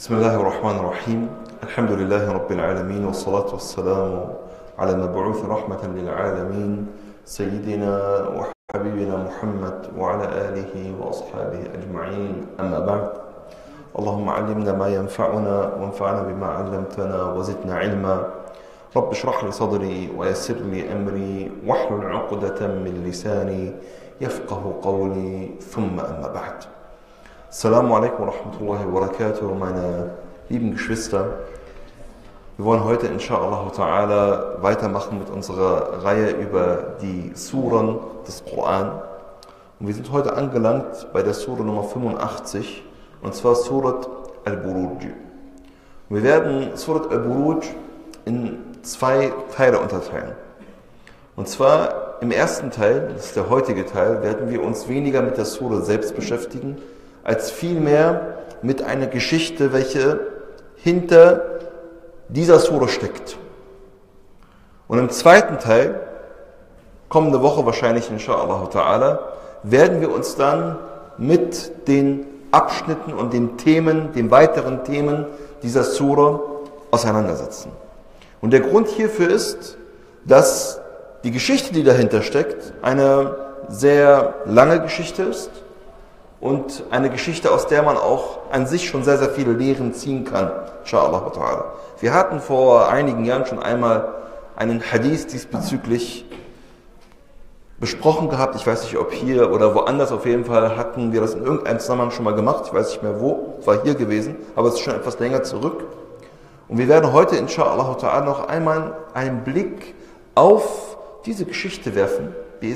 بسم الله الرحمن الرحيم الحمد لله رب العالمين والصلاة والسلام على مبعوث رحمة للعالمين سيدنا وحبيبنا محمد وعلى آله وأصحابه أجمعين أما بعد اللهم علمنا ما ينفعنا وانفعنا بما علمتنا وزدنا علما رب اشرح لي صدري ويسر لي أمري واحلل عقدة من لساني يفقه قولي ثم أما بعد. Assalamu alaikum wa rahmatullahi wa barakatuh, meine lieben Geschwister. Wir wollen heute inshallah ta'ala weitermachen mit unserer Reihe über die Suren des Koran. Und wir sind heute angelangt bei der Sure Nummer 85, und zwar Surat Al-Buruj. Wir werden Surat Al-Buruj in zwei Teile unterteilen. Und zwar im ersten Teil, das ist der heutige Teil, werden wir uns weniger mit der Sure selbst beschäftigen, als vielmehr mit einer Geschichte, welche hinter dieser Sure steckt. Und im zweiten Teil, kommende Woche wahrscheinlich inshallah ta'ala, werden wir uns dann mit den Abschnitten und den Themen, den weiteren Themen dieser Sure auseinandersetzen. Und der Grund hierfür ist, dass die Geschichte, die dahinter steckt, eine sehr lange Geschichte ist und eine Geschichte, aus der man auch an sich schon sehr, sehr viele Lehren ziehen kann, inshallah ta'ala. Wir hatten vor einigen Jahren schon einmal einen Hadith diesbezüglich besprochen gehabt. Ich weiß nicht, ob hier oder woanders, auf jeden Fall hatten wir das in irgendeinem Zusammenhang schon mal gemacht. Ich weiß nicht mehr wo, es war hier gewesen, aber es ist schon etwas länger zurück. Und wir werden heute inshallah ta'ala noch einmal einen Blick auf diese Geschichte werfen,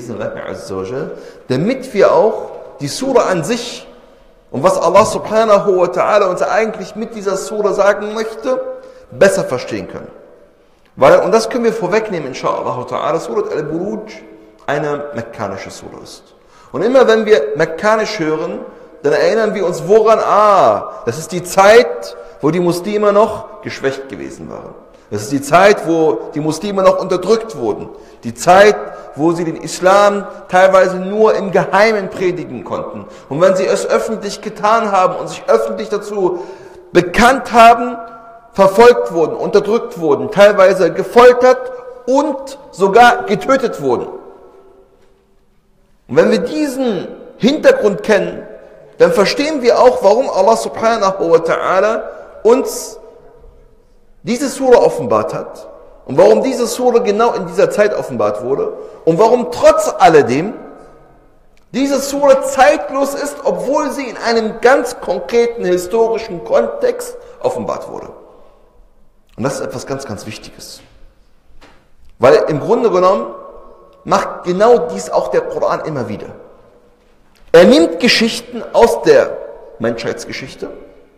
damit wir auch die Sura an sich und was Allah subhanahu wa ta'ala uns eigentlich mit dieser Sura sagen möchte, besser verstehen können. Und das können wir vorwegnehmen, inshallah ta'ala, Surat Al-Buruj eine mekkanische Sura ist. Und immer wenn wir mekkanisch hören, dann erinnern wir uns woran? Das ist die Zeit, wo die Muslime noch geschwächt gewesen waren. Das ist die Zeit, wo die Muslime noch unterdrückt wurden. Die Zeit, wo sie den Islam teilweise nur im Geheimen predigen konnten. Und wenn sie es öffentlich getan haben und sich öffentlich dazu bekannt haben, verfolgt wurden, unterdrückt wurden, teilweise gefoltert und sogar getötet wurden. Und wenn wir diesen Hintergrund kennen, dann verstehen wir auch, warum Allah subhanahu wa ta'ala uns diese Sura offenbart hat und warum diese Sura genau in dieser Zeit offenbart wurde und warum trotz alledem diese Sura zeitlos ist, obwohl sie in einem ganz konkreten historischen Kontext offenbart wurde. Und das ist etwas ganz, ganz Wichtiges. Weil im Grunde genommen macht genau dies auch der Koran immer wieder. Er nimmt Geschichten aus der Menschheitsgeschichte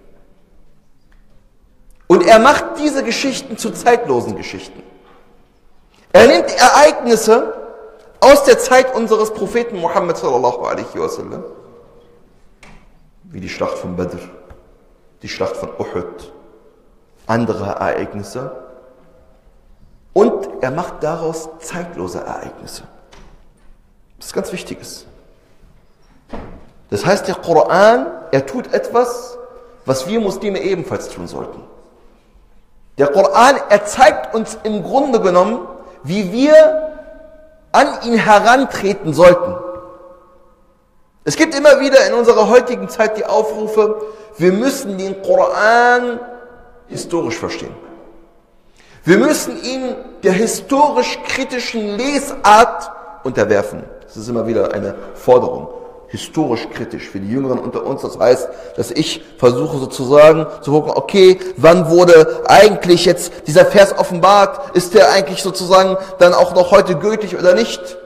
und er macht diese Geschichten zu zeitlosen Geschichten. Er nimmt Ereignisse aus der Zeit unseres Propheten Muhammad sallallahu alaihi wasallam, wie die Schlacht von Badr, die Schlacht von Uhud, andere Ereignisse, und er macht daraus zeitlose Ereignisse. Das ist ganz Wichtiges. Das heißt, der Koran, er tut etwas, was wir Muslime ebenfalls tun sollten. Der Koran, er zeigt uns im Grunde genommen, wie wir an ihn herantreten sollten. Es gibt immer wieder in unserer heutigen Zeit die Aufrufe, wir müssen den Koran historisch verstehen. Wir müssen ihn der historisch-kritischen Lesart unterwerfen. Das ist immer wieder eine Forderung. Historisch kritisch für die Jüngeren unter uns. Das heißt, dass ich versuche sozusagen zu gucken, okay, wann wurde eigentlich jetzt dieser Vers offenbart? Ist der eigentlich sozusagen dann auch noch heute gültig oder nicht?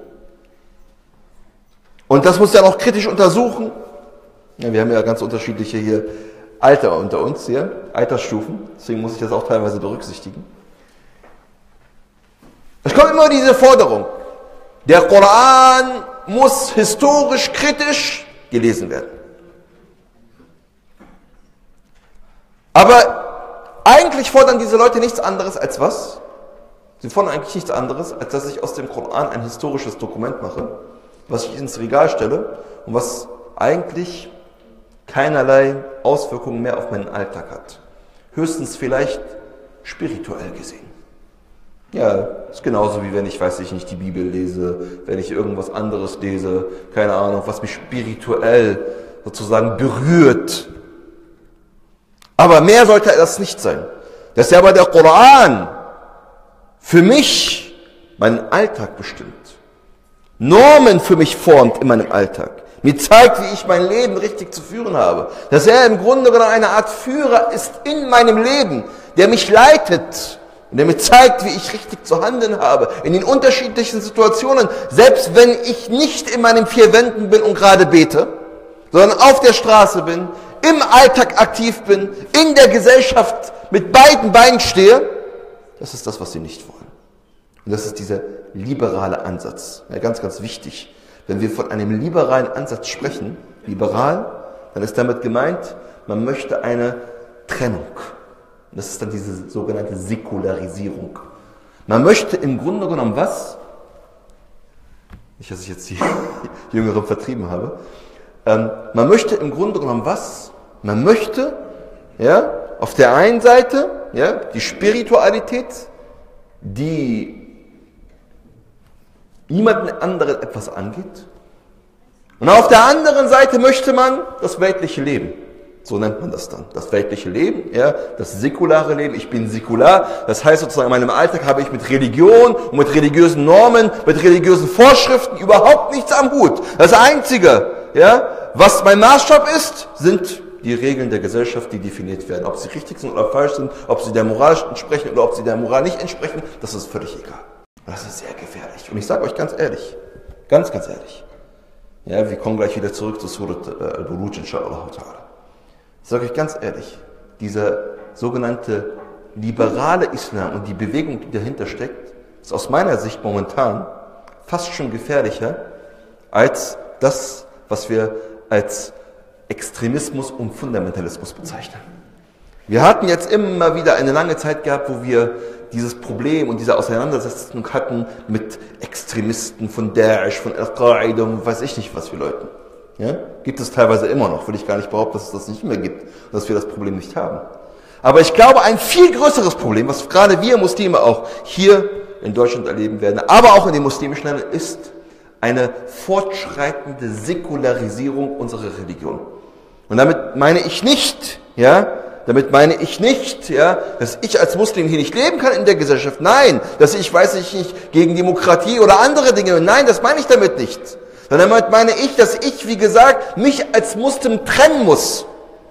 Und das muss ja noch kritisch untersuchen. Ja, wir haben ja ganz unterschiedliche hier Alter unter uns hier, Altersstufen. Deswegen muss ich das auch teilweise berücksichtigen. Es kommt immer diese Forderung. Der Koran muss historisch kritisch gelesen werden. Aber eigentlich fordern diese Leute nichts anderes als was? Sie fordern eigentlich nichts anderes, als dass ich aus dem Koran ein historisches Dokument mache, was ich ins Regal stelle und was eigentlich keinerlei Auswirkungen mehr auf meinen Alltag hat. Höchstens vielleicht spirituell gesehen. Ja, ist genauso wie wenn ich, weiß ich nicht, die Bibel lese, wenn ich irgendwas anderes lese, keine Ahnung, was mich spirituell sozusagen berührt. Aber mehr sollte das nicht sein. Dass ja aber der Koran für mich meinen Alltag bestimmt, Normen für mich formt in meinem Alltag, mir zeigt, wie ich mein Leben richtig zu führen habe. Dass er im Grunde genommen eine Art Führer ist in meinem Leben, der mich leitet und der mir zeigt, wie ich richtig zu handeln habe, in den unterschiedlichen Situationen, selbst wenn ich nicht in meinen vier Wänden bin und gerade bete, sondern auf der Straße bin, im Alltag aktiv bin, in der Gesellschaft mit beiden Beinen stehe. Das ist das, was sie nicht wollen. Und das ist dieser liberale Ansatz. Ja, ganz, ganz wichtig. Wenn wir von einem liberalen Ansatz sprechen, liberal, dann ist damit gemeint, man möchte eine Trennung. Und das ist dann diese sogenannte Säkularisierung. Man möchte im Grunde genommen was? Nicht, dass ich jetzt die Jüngeren vertrieben habe. Man möchte im Grunde genommen was? Man möchte, ja, auf der einen Seite, ja, die Spiritualität, die niemanden anderen etwas angeht. Und auf der anderen Seite möchte man das weltliche Leben. So nennt man das dann. Das weltliche Leben, ja, das säkulare Leben. Ich bin säkular. Das heißt sozusagen, in meinem Alltag habe ich mit Religion und mit religiösen Normen, mit religiösen Vorschriften überhaupt nichts am Hut. Das Einzige, ja, was mein Maßstab ist, sind die Regeln der Gesellschaft, die definiert werden. Ob sie richtig sind oder falsch sind, ob sie der Moral entsprechen oder ob sie der Moral nicht entsprechen, das ist völlig egal. Das ist sehr gefährlich. Und ich sage euch ganz ehrlich, ganz, ganz ehrlich, ja, wir kommen gleich wieder zurück zu Surat al-Buruj, inshallah ta'ala. Ich sage euch ganz ehrlich, dieser sogenannte liberale Islam und die Bewegung, die dahinter steckt, ist aus meiner Sicht momentan fast schon gefährlicher als das, was wir als Extremismus und Fundamentalismus bezeichnen. Wir hatten jetzt immer wieder eine lange Zeit gehabt, wo wir dieses Problem und diese Auseinandersetzung hatten mit Extremisten von Daesh, von Al-Qaida und weiß ich nicht was für Leuten. Ja? Gibt es teilweise immer noch, will ich gar nicht behaupten, dass es das nicht mehr gibt und dass wir das Problem nicht haben. Aber ich glaube, ein viel größeres Problem, was gerade wir Muslime auch hier in Deutschland erleben werden, aber auch in den muslimischen Ländern, ist eine fortschreitende Säkularisierung unserer Religion. Und damit meine ich nicht, ja, dass ich als Muslim hier nicht leben kann in der Gesellschaft. Nein, dass ich, weiß ich nicht, gegen Demokratie oder andere Dinge. Nein, das meine ich damit nicht. Sondern damit meine ich, dass ich, wie gesagt, mich als Muslim trennen muss.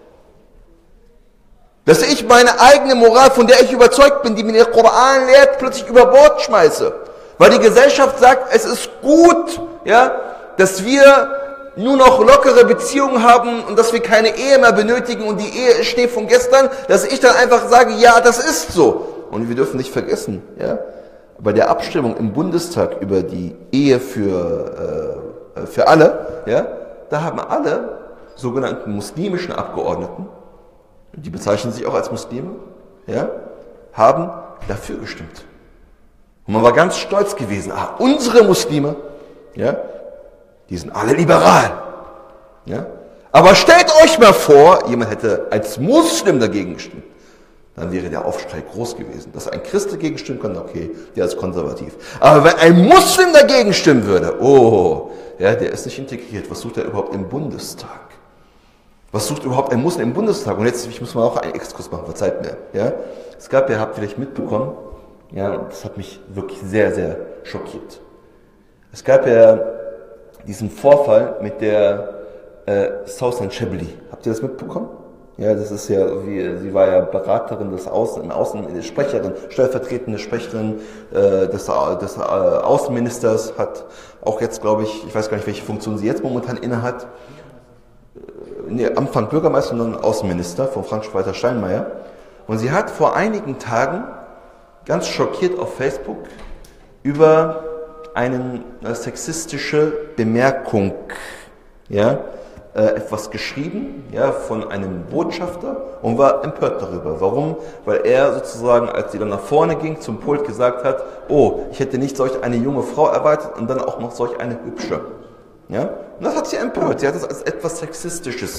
Dass ich meine eigene Moral, von der ich überzeugt bin, die mir der Koran lehrt, plötzlich über Bord schmeiße. Weil die Gesellschaft sagt, es ist gut, ja, dass wir nur noch lockere Beziehungen haben und dass wir keine Ehe mehr benötigen und die Ehe steht von gestern, dass ich dann einfach sage, ja, das ist so. Und wir dürfen nicht vergessen, ja, bei der Abstimmung im Bundestag über die Ehe für alle, ja, da haben alle sogenannten muslimischen Abgeordneten, die bezeichnen sich auch als Muslime, ja, haben dafür gestimmt. Und man war ganz stolz gewesen, unsere Muslime, ja, die sind alle liberal. Ja? Aber stellt euch mal vor, jemand hätte als Muslim dagegen gestimmt. Dann wäre der Aufschrei groß gewesen. Dass ein Christ dagegen stimmen kann, okay, der ist konservativ. Aber wenn ein Muslim dagegen stimmen würde, oh, ja, der ist nicht integriert. Was sucht er überhaupt im Bundestag? Was sucht überhaupt ein Muslim im Bundestag? Und jetzt, ich muss mal auch einen Exkurs machen, verzeiht mir. Ja? Es gab, ihr habt vielleicht mitbekommen, ja, das hat mich wirklich sehr, sehr schockiert. Es gab ja diesen Vorfall mit der Sausan Shibli. Habt ihr das mitbekommen? Ja, das ist ja, sie war ja Beraterin des Sprecherin, stellvertretende Sprecherin des Außenministers, hat auch jetzt, glaube ich weiß gar nicht, welche Funktion sie jetzt momentan innehat. Anfang Bürgermeister und dann Außenminister von Frank-Walter Steinmeier. Und sie hat vor einigen Tagen ganz schockiert auf Facebook über eine sexistische Bemerkung, ja, etwas geschrieben, ja, von einem Botschafter und war empört darüber. Warum? Weil er sozusagen, als sie dann nach vorne ging, zum Pult gesagt hat, oh, ich hätte nicht solch eine junge Frau erwartet und dann auch noch solch eine hübsche. Ja? Und das hat sie empört. Sie hat es als etwas Sexistisches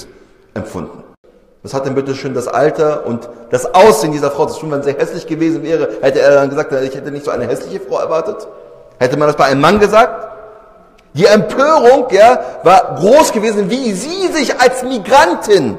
empfunden. Was hat denn bitte schön das Alter und das Aussehen dieser Frau zu tun? Wenn sie hässlich gewesen wäre, hätte er dann gesagt, ich hätte nicht so eine hässliche Frau erwartet? Hätte man das bei einem Mann gesagt? Die Empörung, ja, war groß gewesen, wie sie sich als Migrantin,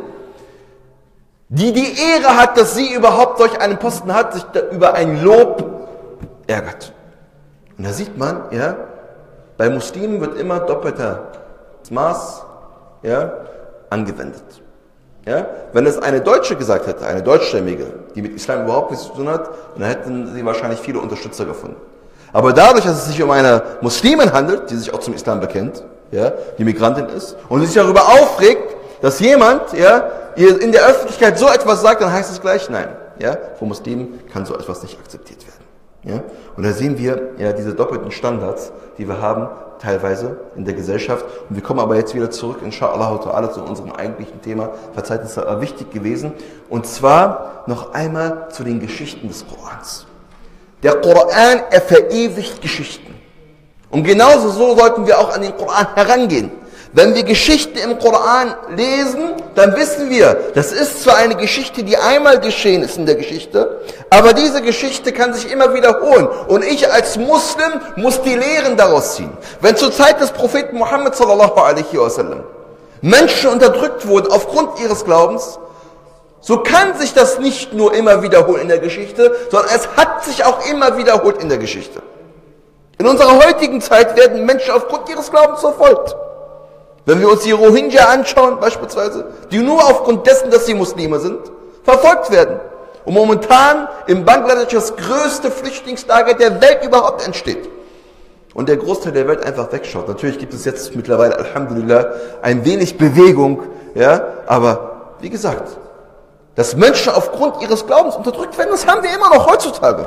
die die Ehre hat, dass sie überhaupt solch einen Posten hat, sich über ein Lob ärgert. Und da sieht man, ja, bei Muslimen wird immer doppelter Maß, ja, angewendet. Ja, wenn es eine Deutsche gesagt hätte, eine Deutschstämmige, die mit Islam überhaupt nichts zu tun hat, dann hätten sie wahrscheinlich viele Unterstützer gefunden. Aber dadurch, dass es sich um eine Muslimin handelt, die sich auch zum Islam bekennt, ja, die Migrantin ist, und sich darüber aufregt, dass jemand, ja, ihr in der Öffentlichkeit so etwas sagt, dann heißt es gleich nein. Ja, von Muslimen kann so etwas nicht akzeptiert werden. Ja, und da sehen wir ja diese doppelten Standards, die wir haben, teilweise in der Gesellschaft. Und wir kommen aber jetzt wieder zurück, inshallah ta'ala, zu unserem eigentlichen Thema. Verzeiht, es ist wichtig gewesen. Und zwar noch einmal zu den Geschichten des Korans. Der Koran, er verewigt Geschichten. Und genauso so sollten wir auch an den Koran herangehen. Wenn wir Geschichten im Koran lesen, dann wissen wir, das ist zwar eine Geschichte, die einmal geschehen ist in der Geschichte, aber diese Geschichte kann sich immer wiederholen. Und ich als Muslim muss die Lehren daraus ziehen. Wenn zur Zeit des Propheten Muhammad sallallahu alaihi wasallam Menschen unterdrückt wurden aufgrund ihres Glaubens, so kann sich das nicht nur immer wiederholen in der Geschichte, sondern es hat sich auch immer wiederholt in der Geschichte. In unserer heutigen Zeit werden Menschen aufgrund ihres Glaubens verfolgt. Wenn wir uns die Rohingya anschauen, beispielsweise, die nur aufgrund dessen, dass sie Muslime sind, verfolgt werden. Und momentan in Bangladesch das größte Flüchtlingslager der Welt überhaupt entsteht. Und der Großteil der Welt einfach wegschaut. Natürlich gibt es jetzt mittlerweile, Alhamdulillah, ein wenig Bewegung, ja, aber wie gesagt, dass Menschen aufgrund ihres Glaubens unterdrückt werden, das haben wir immer noch heutzutage.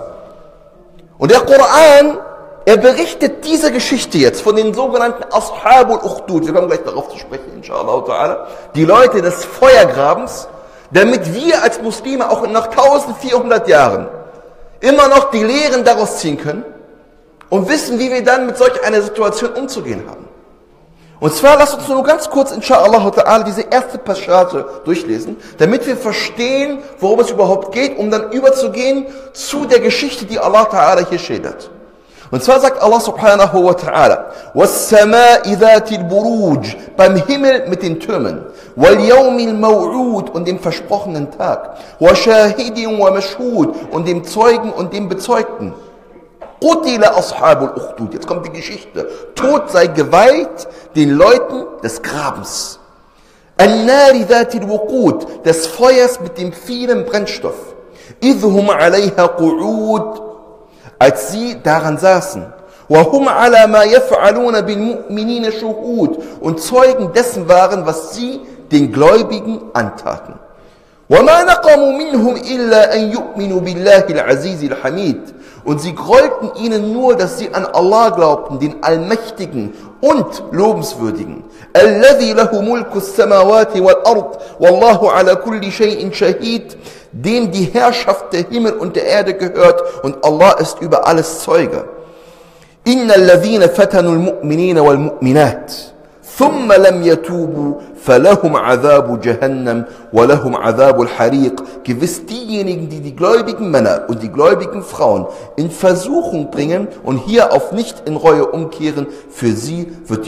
Und der Koran, er berichtet diese Geschichte jetzt von den sogenannten Ashabul Ukhdud. Wir kommen gleich darauf zu sprechen, inshallah ta'ala. Die Leute des Feuergrabens, damit wir als Muslime auch nach 1400 Jahren immer noch die Lehren daraus ziehen können und wissen, wie wir dann mit solch einer Situation umzugehen haben. Und zwar lasst uns nur ganz kurz, inshallah ta'ala, diese erste Passage durchlesen, damit wir verstehen, worum es überhaupt geht, um dann überzugehen zu der Geschichte, die Allah ta'ala hier schildert. Und zwar sagt Allah subhanahu wa ta'ala, وَالسَّمَاءِ ذَاتِ الْبُرُوجِ, beim Himmel mit den Türmen, وَالْيَوْمِ الْمَوْعُودِ, und dem versprochenen Tag, وَشَاهِدٍ وَمَشْهُودٍ, und dem Zeugen und dem Bezeugten. قُتِلَ أَصْحَابُ الْأُخْدُودِ, jetzt kommt die Geschichte. Tod sei geweiht den Leuten des Grabens. النَّارِ ذَاتِ الْوُقُودِ, des Feuers mit dem vielen Brennstoff. إِذْ هُمْ عَلَيْهَا قُعُودٍ, als sie daran saßen. وَهُمْ عَلَى مَا يَفْعَلُونَ بِالْمُؤْمِنِينَ شُهُودٍ, und Zeugen dessen waren, was sie den Gläubigen antaten. وَمَا نَقَمُوا مِنْهُمْ إِلَّا أَنْ يُؤْمِنُوا بِاللَّهِ الْعَزِيزِ الْحَمِيدِ, und sie grollten ihnen nur, dass sie an Allah glaubten, den Allmächtigen und Lobenswürdigen. الَّذِي لَهُ مُلْكُ السَّمَاوَاتِ وَالْأَرْضِ وَاللَّهُ عَلَى كُلِّ شَيْءٍ شَهِيدٌ, dem die Herrschaft der Himmel und der Erde gehört, und Allah ist über alles Zeuge. إِنَّ الَّذِينَ فَتَنُوا الْمُؤْمِنِينَ وَالْمُؤْمِنَاتِ ثُمَّ لَمْ يَتُوبُوا فَلَهُمْ عَذَابُ جَهَنَّمَ وَلَهُمْ عَذَابُ الْحَرِيقِ, gewiss diejenigen, die die gläubigen Männer und die gläubigen Frauen in Versuchung bringen und hierauf nicht in Reue umkehren, für sie wird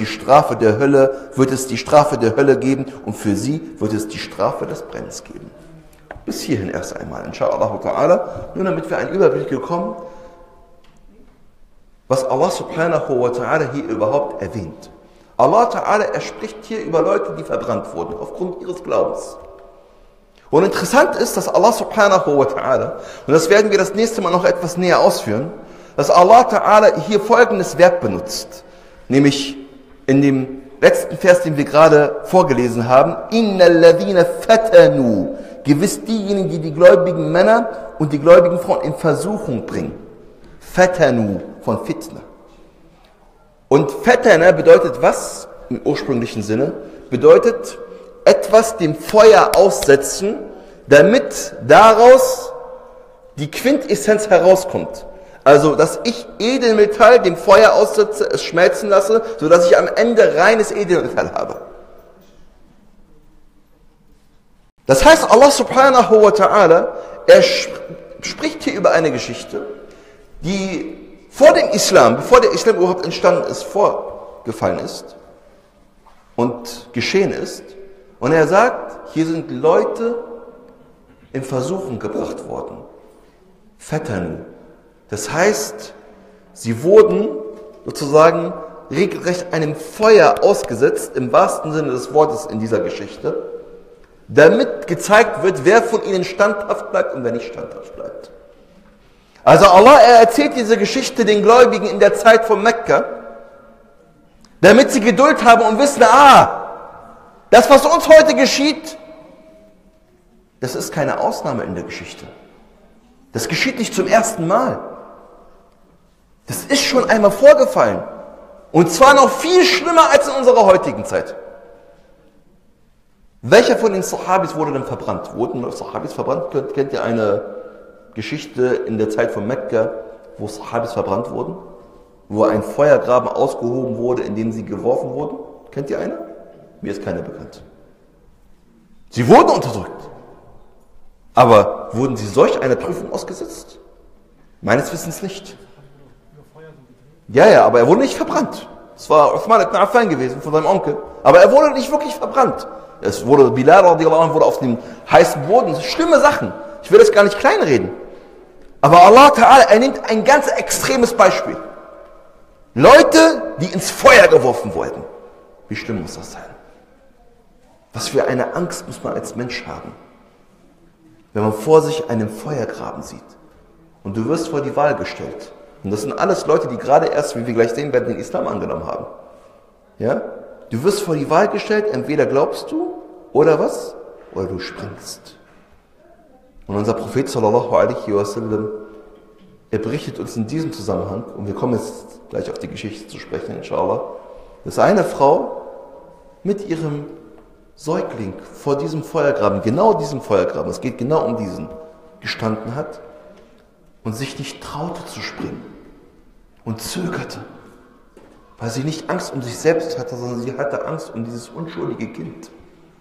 es die Strafe der Hölle geben, und für sie wird es die Strafe des Brennens geben. Bis hierhin erst einmal, inshallah ta'ala, nur damit wir einen Überblick bekommen, was Allah subhanahu wa ta'ala hier überhaupt erwähnt. Allah ta'ala, er spricht hier über Leute, die verbrannt wurden, aufgrund ihres Glaubens. Und interessant ist, dass Allah subhanahu wa ta'ala, und das werden wir das nächste Mal noch etwas näher ausführen, dass Allah ta'ala hier folgendes Verb benutzt, nämlich in dem letzten Vers, den wir gerade vorgelesen haben, innal ladhina fatanu, gewiss diejenigen, die die gläubigen Männer und die gläubigen Frauen in Versuchung bringen. Fatanu, von Fitna. Und Fatana bedeutet was? Im ursprünglichen Sinne bedeutet etwas dem Feuer aussetzen, damit daraus die Quintessenz herauskommt. Also, dass ich Edelmetall dem Feuer aussetze, es schmelzen lasse, sodass ich am Ende reines Edelmetall habe. Das heißt, Allah subhanahu wa ta'ala, er spricht hier über eine Geschichte, die vor dem Islam, bevor der Islam überhaupt entstanden ist, vorgefallen ist und geschehen ist. Und er sagt, hier sind Leute in Versuchung gebracht worden. Fatanu. Das heißt, sie wurden sozusagen regelrecht einem Feuer ausgesetzt, im wahrsten Sinne des Wortes in dieser Geschichte, damit gezeigt wird, wer von ihnen standhaft bleibt und wer nicht standhaft bleibt. Also Allah, er erzählt diese Geschichte den Gläubigen in der Zeit von Mekka, damit sie Geduld haben und wissen, das, was uns heute geschieht, das ist keine Ausnahme in der Geschichte. Das geschieht nicht zum ersten Mal. Das ist schon einmal vorgefallen. Und zwar noch viel schlimmer als in unserer heutigen Zeit. Welcher von den Sahabis wurde denn verbrannt? Wurden Sahabis verbrannt? Kennt ihr eine Geschichte in der Zeit von Mekka, wo Sahabis verbrannt wurden? Wo ein Feuergraben ausgehoben wurde, in den sie geworfen wurden? Kennt ihr eine? Mir ist keiner bekannt. Sie wurden unterdrückt. Aber wurden sie solch einer Prüfung ausgesetzt? Meines Wissens nicht. Ja, aber er wurde nicht verbrannt. Es war Uthman ibn Affan gewesen, von seinem Onkel. Aber er wurde nicht wirklich verbrannt. Es wurde, Bilal radiallahu anhu wurde auf dem heißen Boden. Schlimme Sachen. Ich will das gar nicht kleinreden. Aber Allah Ta'ala, er nimmt ein ganz extremes Beispiel. Leute, die ins Feuer geworfen wurden. Wie schlimm muss das sein? Was für eine Angst muss man als Mensch haben, wenn man vor sich einen Feuergraben sieht. Und du wirst vor die Wahl gestellt. Und das sind alles Leute, die gerade erst, wie wir gleich sehen werden, den Islam angenommen haben. Ja? Du wirst vor die Wahl gestellt, entweder glaubst du, oder was? Oder du springst. Und unser Prophet sallallahu alaihi wasallam, er berichtet uns in diesem Zusammenhang, und wir kommen jetzt gleich auf die Geschichte zu sprechen, inshallah, dass eine Frau mit ihrem Säugling vor diesem Feuergraben, genau diesem Feuergraben, es geht genau um diesen, gestanden hat und sich nicht traute zu springen und zögerte, weil sie nicht Angst um sich selbst hatte, sondern sie hatte Angst um dieses unschuldige Kind.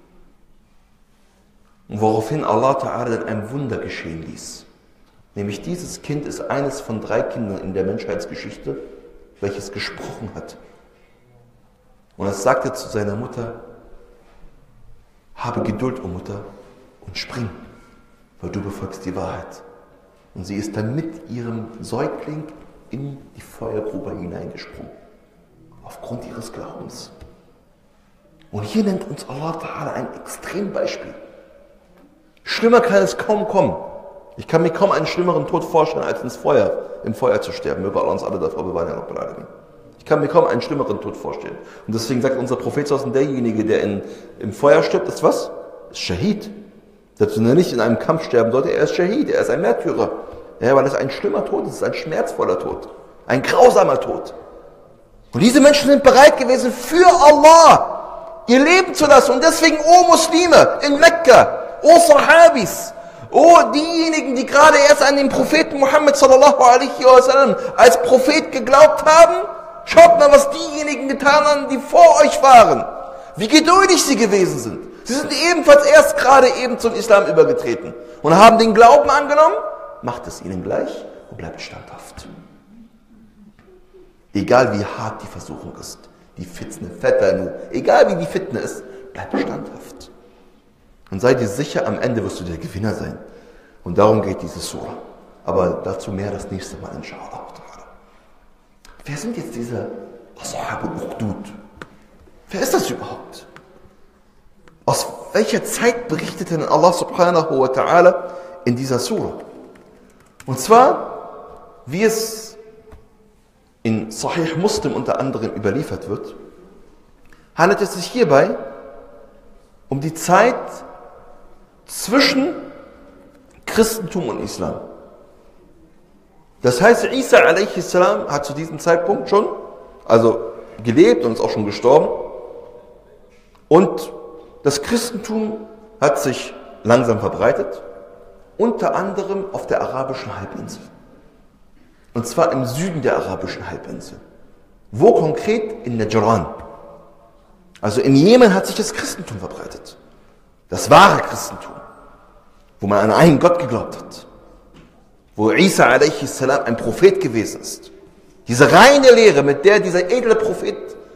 Und woraufhin Allah Ta'ala dann ein Wunder geschehen ließ. Nämlich dieses Kind ist eines von 3 Kindern in der Menschheitsgeschichte, welches gesprochen hat. Und es sagte zu seiner Mutter, habe Geduld, o Mutter, und spring, weil du befolgst die Wahrheit. Und sie ist dann mit ihrem Säugling in die Feuergrube hineingesprungen. Aufgrund ihres Glaubens. Und hier nennt uns Allah Ta'ala ein Extrembeispiel. Schlimmer kann es kaum kommen. Ich kann mir kaum einen schlimmeren Tod vorstellen, als im Feuer zu sterben. Möge Allah uns alle davor bewahren, ja Rabbal Alamin. Ich kann mir kaum einen schlimmeren Tod vorstellen. Und deswegen sagt unser Prophet, derjenige, der im Feuer stirbt, ist was? Ist Shahid. Selbst wenn er nicht in einem Kampf sterben sollte, er ist Shahid, er ist ein Märtyrer. Ja, weil es ein schlimmer Tod ist, ein schmerzvoller Tod. Ein grausamer Tod. Und diese Menschen sind bereit gewesen, für Allah ihr Leben zu lassen. Und deswegen, o Muslime in Mekka, o Sahabis, o diejenigen, die gerade erst an den Propheten Muhammad sallallahu alaihi wasallam als Prophet geglaubt haben, schaut mal, was diejenigen getan haben, die vor euch waren. Wie geduldig sie gewesen sind. Sie sind ebenfalls erst gerade eben zum Islam übergetreten und haben den Glauben angenommen. Macht es ihnen gleich und bleibt standhaft. Egal wie hart die Versuchung ist, die Fitne, egal wie die Fitne ist, bleib standhaft. Und sei dir sicher, am Ende wirst du der Gewinner sein. Und darum geht diese Surah. Aber dazu mehr das nächste Mal, inshallah. Wer sind jetzt diese Ashab al-Ukhdud? Wer ist das überhaupt? Aus welcher Zeit berichtet denn Allah subhanahu wa ta'ala in dieser Surah? Und zwar, wie es in Sahih Muslim unter anderem überliefert wird, handelt es sich hierbei um die Zeit zwischen Christentum und Islam. Das heißt, Isa a.s. hat zu diesem Zeitpunkt schon, gelebt und ist auch schon gestorben. Und das Christentum hat sich langsam verbreitet, unter anderem auf der arabischen Halbinsel. Und zwar im Süden der arabischen Halbinsel. Wo konkret? In Najran. Also im Jemen hat sich das Christentum verbreitet. Das wahre Christentum, wo man an einen Gott geglaubt hat, wo Isa a.s. ein Prophet gewesen ist. Diese reine Lehre, mit der dieser edle Prophet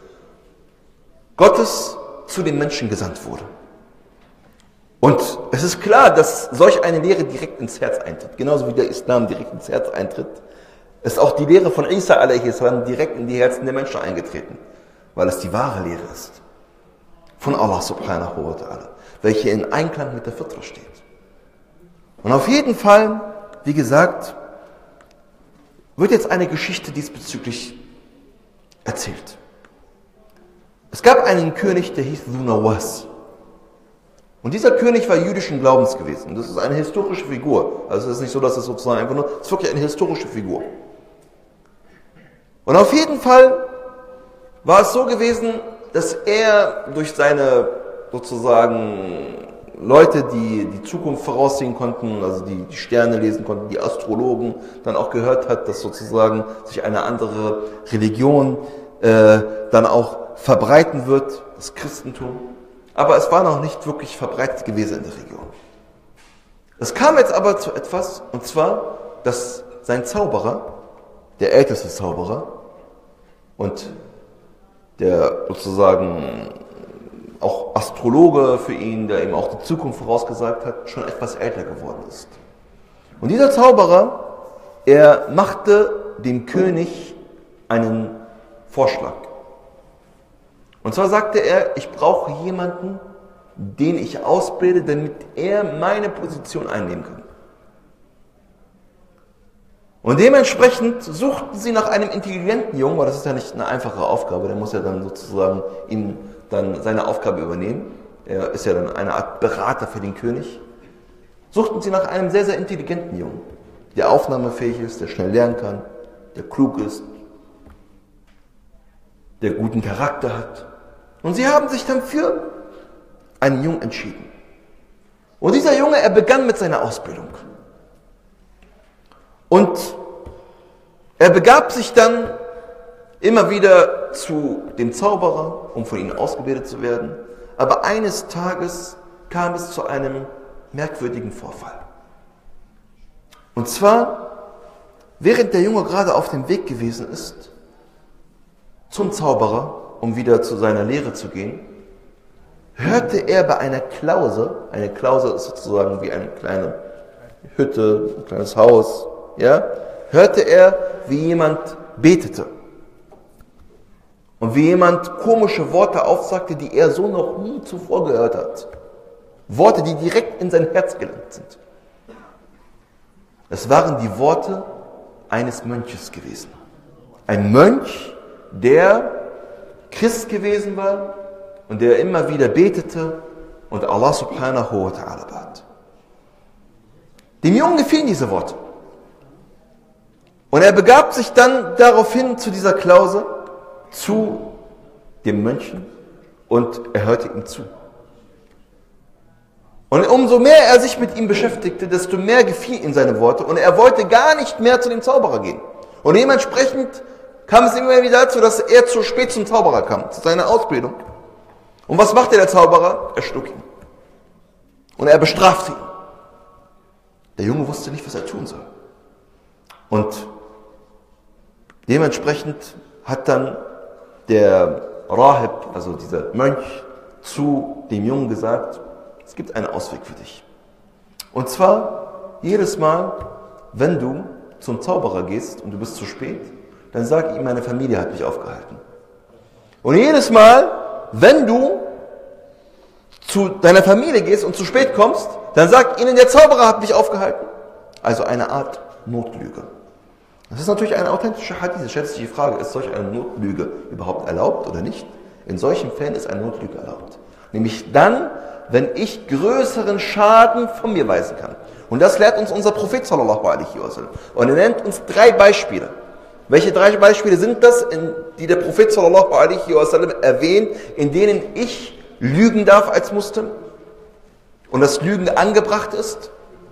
Gottes zu den Menschen gesandt wurde. Und es ist klar, dass solch eine Lehre direkt ins Herz eintritt. Genauso wie der Islam direkt ins Herz eintritt, ist auch die Lehre von Isa a.s. direkt in die Herzen der Menschen eingetreten. Weil es die wahre Lehre ist. Von Allah subhanahu wa ta'ala. Welche in Einklang mit der Fitra steht. Und auf jeden Fall, wie gesagt, wird jetzt eine Geschichte diesbezüglich erzählt. Es gab einen König, der hieß Dhu Nawas. Und dieser König war jüdischen Glaubens gewesen. Das ist eine historische Figur. Also es ist nicht so, dass es sozusagen einfach nur, es ist wirklich eine historische Figur. Und auf jeden Fall war es so gewesen, dass er durch seine sozusagen Leute, die die Zukunft voraussehen konnten, also die Sterne lesen konnten, die Astrologen, dann auch gehört hat, dass sozusagen sich eine andere Religion dann auch verbreiten wird, das Christentum. Aber es war noch nicht wirklich verbreitet gewesen in der Region. Es kam jetzt aber zu etwas, und zwar, dass sein Zauberer, der älteste Zauberer und der sozusagen auch Astrologe für ihn, der ihm auch die Zukunft vorausgesagt hat, schon etwas älter geworden ist. Und dieser Zauberer, er machte dem König einen Vorschlag. Und zwar sagte er, ich brauche jemanden, den ich ausbilde, damit er meine Position einnehmen kann. Und dementsprechend suchten sie nach einem intelligenten Jungen, weil das ist ja nicht eine einfache Aufgabe, der muss ja dann sozusagen ihm dann seine Aufgabe übernehmen. Er ist ja dann eine Art Berater für den König. Suchten sie nach einem sehr, sehr intelligenten Jungen, der aufnahmefähig ist, der schnell lernen kann, der klug ist, der guten Charakter hat. Und sie haben sich dann für einen Jungen entschieden. Und dieser Junge, er begann mit seiner Ausbildung. Und er begab sich dann immer wieder zu dem Zauberer, um von ihm ausgebildet zu werden. Aber eines Tages kam es zu einem merkwürdigen Vorfall. Und zwar, während der Junge gerade auf dem Weg gewesen ist, zum Zauberer, um wieder zu seiner Lehre zu gehen, hörte er bei einer Klause, eine Klause ist sozusagen wie eine kleine Hütte, ein kleines Haus, ja, hörte er, wie jemand betete. Und wie jemand komische Worte aufsagte, die er so noch nie zuvor gehört hat. Worte, die direkt in sein Herz gelangt sind. Es waren die Worte eines Mönches gewesen. Ein Mönch, der Christ gewesen war und der immer wieder betete und Allah subhanahu wa ta'ala bat. Dem Jungen gefielen diese Worte. Und er begab sich dann daraufhin zu dieser Klause, zu dem Mönchen, und er hörte ihm zu. Und umso mehr er sich mit ihm beschäftigte, desto mehr gefiel ihm seine Worte und er wollte gar nicht mehr zu dem Zauberer gehen. Und dementsprechend kam es immer wieder dazu, dass er zu spät zum Zauberer kam, zu seiner Ausbildung. Und was machte der Zauberer? Er schlug ihn. Und er bestrafte ihn. Der Junge wusste nicht, was er tun soll. Und dementsprechend hat dann der Rahib, also dieser Mönch, zu dem Jungen gesagt, es gibt einen Ausweg für dich. Und zwar, jedes Mal, wenn du zum Zauberer gehst und du bist zu spät, dann sag ihm, meine Familie hat mich aufgehalten. Und jedes Mal, wenn du zu deiner Familie gehst und zu spät kommst, dann sag ihnen, der Zauberer hat mich aufgehalten. Also eine Art Notlüge. Das ist natürlich eine authentische Hadith. Es stellt sich die Frage, ist solch eine Notlüge überhaupt erlaubt oder nicht? In solchen Fällen ist eine Notlüge erlaubt. Nämlich dann, wenn ich größeren Schaden von mir weisen kann. Und das lehrt uns unser Prophet sallallahu alaihi wasallam. Und er nennt uns 3 Beispiele. Welche 3 Beispiele sind das, die der Prophet sallallahu alaihi wasallam erwähnt, in denen ich lügen darf als Muslim? Und das Lügen angebracht ist?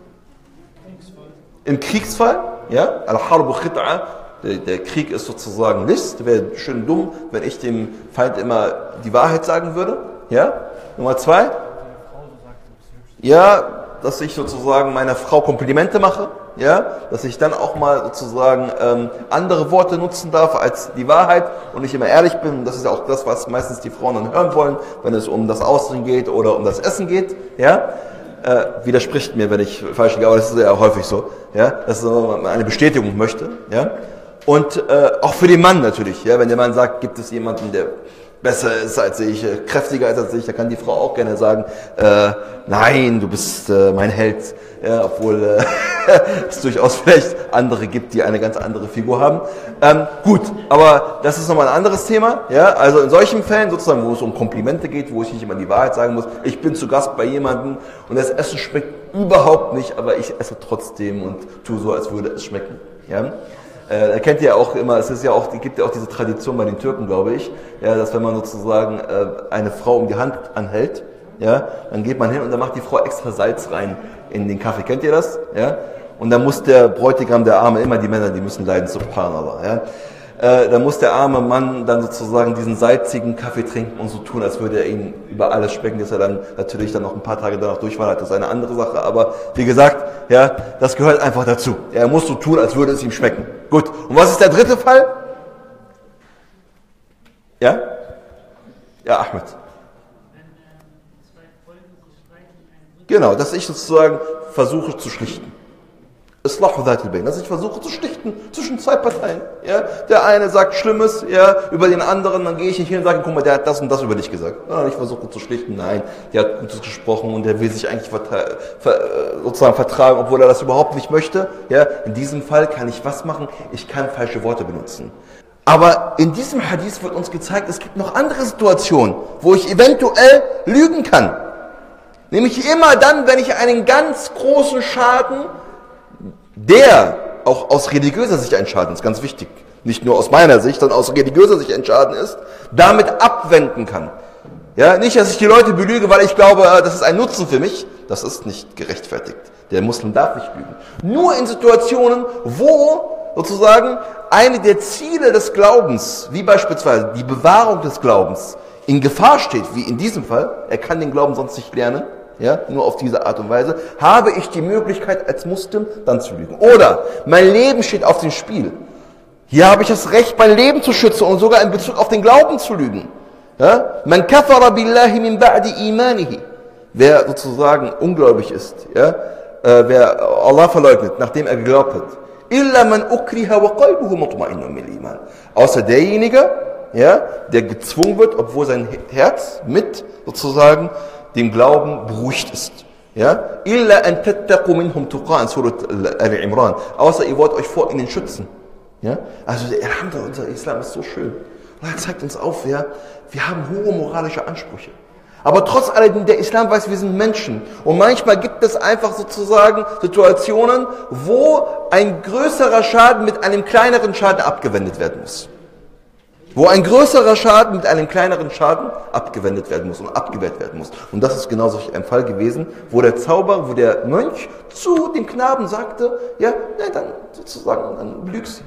Im Kriegsfall, ja, al-Harbu khit'a, der Krieg ist sozusagen List, wäre schön dumm, wenn ich dem Feind immer die Wahrheit sagen würde, ja. Nummer 2, Ja, dass ich sozusagen meiner Frau Komplimente mache, ja, dass ich dann auch mal sozusagen andere Worte nutzen darf als die Wahrheit und nicht immer ehrlich bin. Das ist ja auch das, was meistens die Frauen dann hören wollen, wenn es um das Aussehen geht oder um das Essen geht, ja. Widerspricht mir, wenn ich falsch liege, aber das ist ja häufig so, ja, dass man eine Bestätigung möchte, ja. Und auch für den Mann natürlich, ja, wenn der Mann sagt, gibt es jemanden, der besser ist als ich, kräftiger ist als ich, da kann die Frau auch gerne sagen, nein, du bist mein Held, ja, obwohl es durchaus vielleicht andere gibt, die eine ganz andere Figur haben. Gut, aber das ist nochmal ein anderes Thema, ja, also in solchen Fällen sozusagen, wo es um Komplimente geht, wo ich nicht immer die Wahrheit sagen muss, ich bin zu Gast bei jemandem und das Essen schmeckt überhaupt nicht, aber ich esse trotzdem und tue so, als würde es schmecken, ja. Da kennt ihr ja auch immer, es gibt ja auch diese Tradition bei den Türken, glaube ich, ja, dass wenn man sozusagen eine Frau um die Hand anhält, ja, dann geht man hin und dann macht die Frau extra Salz rein in den Kaffee. Kennt ihr das? Ja? Und dann muss der Bräutigam, der Arme, immer die Männer, die müssen leiden, subhanallah, ja. Da muss der arme Mann dann sozusagen diesen salzigen Kaffee trinken und so tun, als würde er ihn über alles schmecken, dass er dann natürlich dann noch ein paar Tage danach durchwandert. Das ist eine andere Sache, aber wie gesagt, ja, das gehört einfach dazu. Er muss so tun, als würde es ihm schmecken. Gut, und was ist der dritte Fall? Ja? Ja, Ahmed. Genau, dass ich sozusagen versuche zu schlichten. Islahu Dhat al-Bayn, dass ich versuche zu schlichten zwischen zwei Parteien. Ja? Der eine sagt Schlimmes, ja, über den anderen, dann gehe ich nicht hin und sage, guck mal, der hat das und das über dich gesagt. Ja, ich versuche zu schlichten, nein, der hat Gutes gesprochen und der will sich eigentlich sozusagen vertragen, obwohl er das überhaupt nicht möchte. Ja? In diesem Fall kann ich was machen? Ich kann falsche Worte benutzen. Aber in diesem Hadith wird uns gezeigt, es gibt noch andere Situationen, wo ich eventuell lügen kann. Nämlich immer dann, wenn ich einen ganz großen Schaden, der auch aus religiöser Sicht ein Schaden ist, ganz wichtig, nicht nur aus meiner Sicht, sondern aus religiöser Sicht ein Schaden ist, damit abwenden kann. Ja, nicht, dass ich die Leute belüge, weil ich glaube, das ist ein Nutzen für mich, das ist nicht gerechtfertigt. Der Muslim darf nicht lügen. Nur in Situationen, wo sozusagen eine der Ziele des Glaubens, wie beispielsweise die Bewahrung des Glaubens, in Gefahr steht, wie in diesem Fall, er kann den Glauben sonst nicht lernen, ja, nur auf diese Art und Weise, habe ich die Möglichkeit als Muslim dann zu lügen. Oder mein Leben steht auf dem Spiel. Hier habe ich das Recht, mein Leben zu schützen und sogar in Bezug auf den Glauben zu lügen. Ja? Man kafara billahi min ba'di imanihi. Wer sozusagen ungläubig ist, ja, wer Allah verleugnet, nachdem er geglaubt hat. Illa man ukriha wa qalbuhu mutma'innun bil iman. Außer derjenige, ja, der gezwungen wird, obwohl sein Herz mit sozusagen dem Glauben beruhigt ist. Ja? Illa an tattaqu minhum tuqa in Surat Al-Imran. Außer ihr wollt euch vor ihnen schützen. Ja? Also Alhamdulillah, unser Islam ist so schön. Allah zeigt uns auf, ja, wir haben hohe moralische Ansprüche. Aber trotz alledem, der Islam weiß, wir sind Menschen. Und manchmal gibt es einfach sozusagen Situationen, wo ein größerer Schaden mit einem kleineren Schaden abgewendet werden muss. Wo ein größerer Schaden mit einem kleineren Schaden abgewendet werden muss und abgewehrt werden muss. Und das ist genau solch ein Fall gewesen, wo der Zauberer, wo der Mönch zu dem Knaben sagte, ja, dann sozusagen, dann lügst du.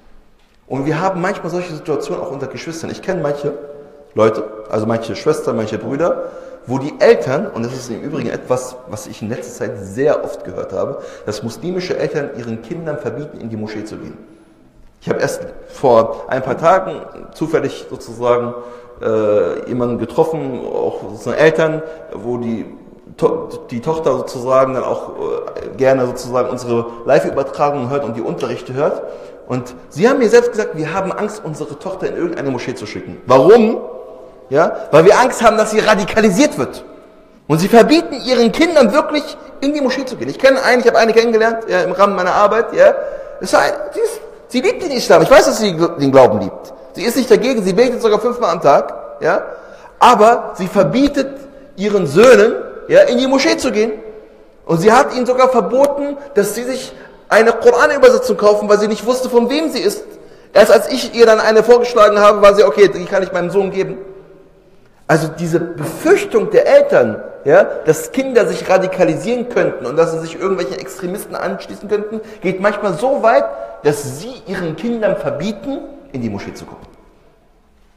Und wir haben manchmal solche Situationen auch unter Geschwistern. Ich kenne manche Leute, also manche Schwestern, manche Brüder, wo die Eltern, und das ist im Übrigen etwas, was ich in letzter Zeit sehr oft gehört habe, dass muslimische Eltern ihren Kindern verbieten, in die Moschee zu gehen. Ich habe erst vor ein paar Tagen zufällig sozusagen jemanden getroffen, auch sozusagen Eltern, wo die Tochter sozusagen dann auch gerne sozusagen unsere Live-Übertragung hört und die Unterrichte hört. Und sie haben mir selbst gesagt, wir haben Angst, unsere Tochter in irgendeine Moschee zu schicken. Warum? Ja, weil wir Angst haben, dass sie radikalisiert wird. Und sie verbieten ihren Kindern wirklich, in die Moschee zu gehen. Ich habe eine kennengelernt, ja, im Rahmen meiner Arbeit, ja. Sie liebt den Islam. Ich weiß, dass sie den Glauben liebt. Sie ist nicht dagegen, sie betet sogar 5-mal am Tag, ja. Aber sie verbietet ihren Söhnen, ja, in die Moschee zu gehen. Und sie hat ihnen sogar verboten, dass sie sich eine Koranübersetzung kaufen, weil sie nicht wusste, von wem sie ist. Erst als ich ihr dann eine vorgeschlagen habe, war sie, okay, die kann ich meinem Sohn geben. Also diese Befürchtung der Eltern, ja, dass Kinder sich radikalisieren könnten und dass sie sich irgendwelchen Extremisten anschließen könnten, geht manchmal so weit, dass sie ihren Kindern verbieten, in die Moschee zu kommen.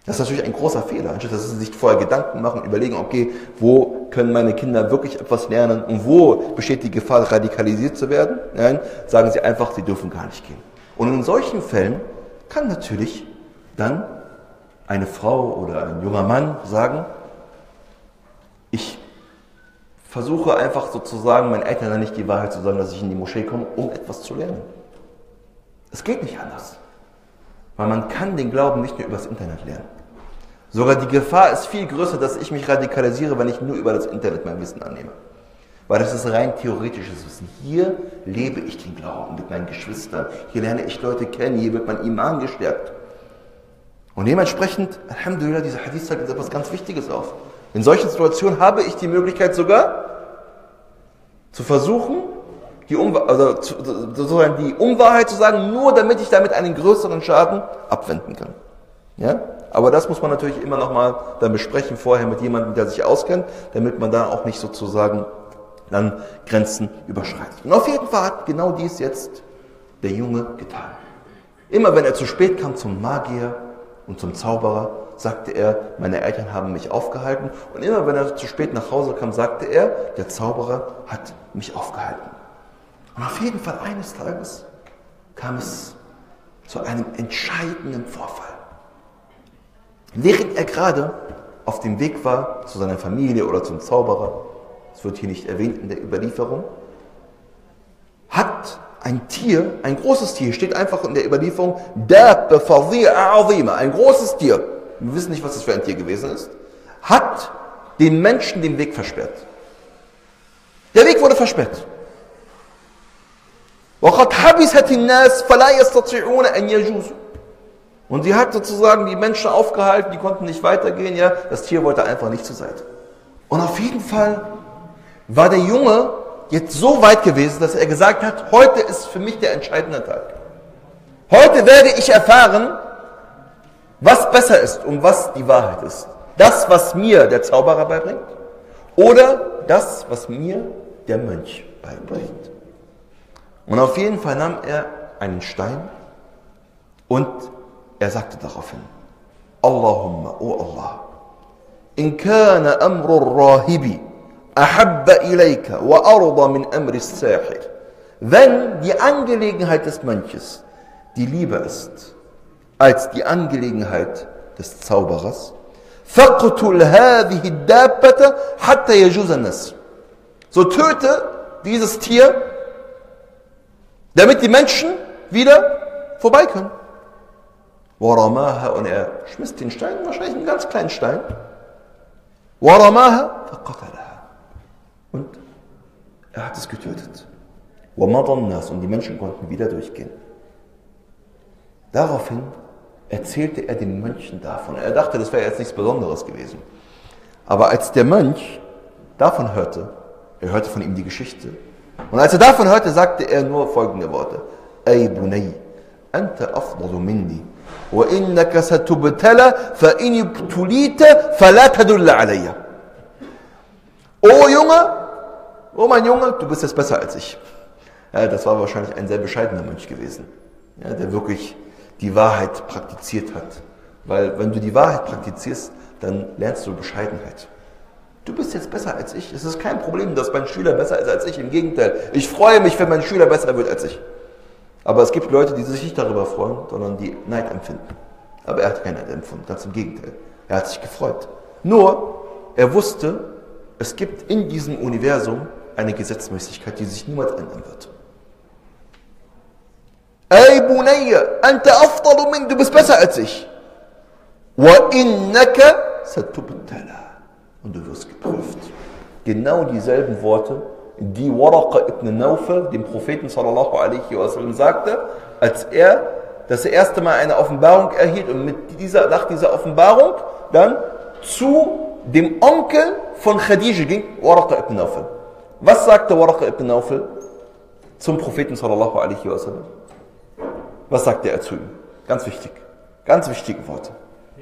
Das ist natürlich ein großer Fehler. Anstatt dass sie sich vorher Gedanken machen, überlegen, okay, wo können meine Kinder wirklich etwas lernen und wo besteht die Gefahr, radikalisiert zu werden? Nein, sagen sie einfach, sie dürfen gar nicht gehen. Und in solchen Fällen kann natürlich dann eine Frau oder ein junger Mann sagen, ich versuche einfach sozusagen meinen Eltern nicht die Wahrheit zu sagen, dass ich in die Moschee komme, um etwas zu lernen. Es geht nicht anders. Weil man kann den Glauben nicht nur über das Internet lernen. Sogar die Gefahr ist viel größer, dass ich mich radikalisiere, wenn ich nur über das Internet mein Wissen annehme. Weil das ist rein theoretisches Wissen. Hier lebe ich den Glauben mit meinen Geschwistern. Hier lerne ich Leute kennen, hier wird mein Iman gestärkt. Und dementsprechend, Alhamdulillah, dieser Hadith zeigt uns etwas ganz Wichtiges auf. In solchen Situationen habe ich die Möglichkeit sogar zu versuchen, die Unwahrheit zu sagen, nur damit ich damit einen größeren Schaden abwenden kann. Ja? Aber das muss man natürlich immer nochmal dann besprechen, vorher mit jemandem, der sich auskennt, damit man da auch nicht sozusagen dann Grenzen überschreitet. Und auf jeden Fall hat genau dies jetzt der Junge getan. Immer wenn er zu spät kam zum Magier und zum Zauberer, sagte er, meine Eltern haben mich aufgehalten. Und immer wenn er zu spät nach Hause kam, sagte er, der Zauberer hat mich aufgehalten. Und auf jeden Fall eines Tages kam es zu einem entscheidenden Vorfall. Während er gerade auf dem Weg war zu seiner Familie oder zum Zauberer, das wird hier nicht erwähnt in der Überlieferung, hat ein Tier, ein großes Tier, steht einfach in der Überlieferung, ein großes Tier, wir wissen nicht, was das für ein Tier gewesen ist, hat den Menschen den Weg versperrt. Der Weg wurde versperrt. Und sie hat sozusagen die Menschen aufgehalten, die konnten nicht weitergehen, ja, das Tier wollte einfach nicht zur Seite. Und auf jeden Fall war der Junge jetzt so weit gewesen, dass er gesagt hat, heute ist für mich der entscheidende Tag. Heute werde ich erfahren, was besser ist und was die Wahrheit ist. Das, was mir der Zauberer beibringt, oder das, was mir der Mönch beibringt. Und auf jeden Fall nahm er einen Stein und er sagte daraufhin, Allahumma, o Allah, in kana amru rahibi ahabba ilayka wa arda min amri as-sahir. Wenn die Angelegenheit des Mönches die Liebe ist als die Angelegenheit des Zauberers, faqtul hadhihi ad-dabbata hatta yajuz an-nas. So töte dieses Tier, damit die Menschen wieder vorbei können. Waramaha, und er schmiss den Stein, wahrscheinlich einen ganz kleinen Stein. Waramaha, faqatalaha. Und er hat es getötet. Wamadan nas, und die Menschen konnten wieder durchgehen. Daraufhin erzählte er den Mönchen davon. Er dachte, das wäre jetzt nichts Besonderes gewesen. Aber als der Mönch davon hörte, er hörte von ihm die Geschichte, und als er davon hörte, sagte er nur folgende Worte. Ey Bunay, anta afdalu minni, wa innaka satubtala, fa in ibtulita, fala tadulla alayya. Oh Junge, oh mein Junge, du bist jetzt besser als ich. Ja, das war wahrscheinlich ein sehr bescheidener Mönch gewesen, ja, der wirklich die Wahrheit praktiziert hat. Weil wenn du die Wahrheit praktizierst, dann lernst du Bescheidenheit. Du bist jetzt besser als ich. Es ist kein Problem, dass mein Schüler besser ist als ich. Im Gegenteil, ich freue mich, wenn mein Schüler besser wird als ich. Aber es gibt Leute, die sich nicht darüber freuen, sondern die Neid empfinden. Aber er hat keinen Neid empfunden, ganz im Gegenteil. Er hat sich gefreut. Nur, er wusste, es gibt in diesem Universum eine Gesetzmäßigkeit, die sich niemals ändern wird. Ey Bunayya, anta afdalu min, du bist besser als ich. Wa innaka satubtala. Und du wirst geprüft. Genau dieselben Worte, die Waraqa ibn Nawfal dem Propheten sallallahu alaihi wasallam sagte, als er das erste Mal eine Offenbarung erhielt und nach dieser Offenbarung dann zu dem Onkel von Khadija ging, Waraqa ibn Nawfal. Was sagte Waraqa ibn Nawfal zum Propheten sallallahu alaihi wasallam? Was sagte er zu ihm? Ganz wichtig. Ganz wichtige Worte.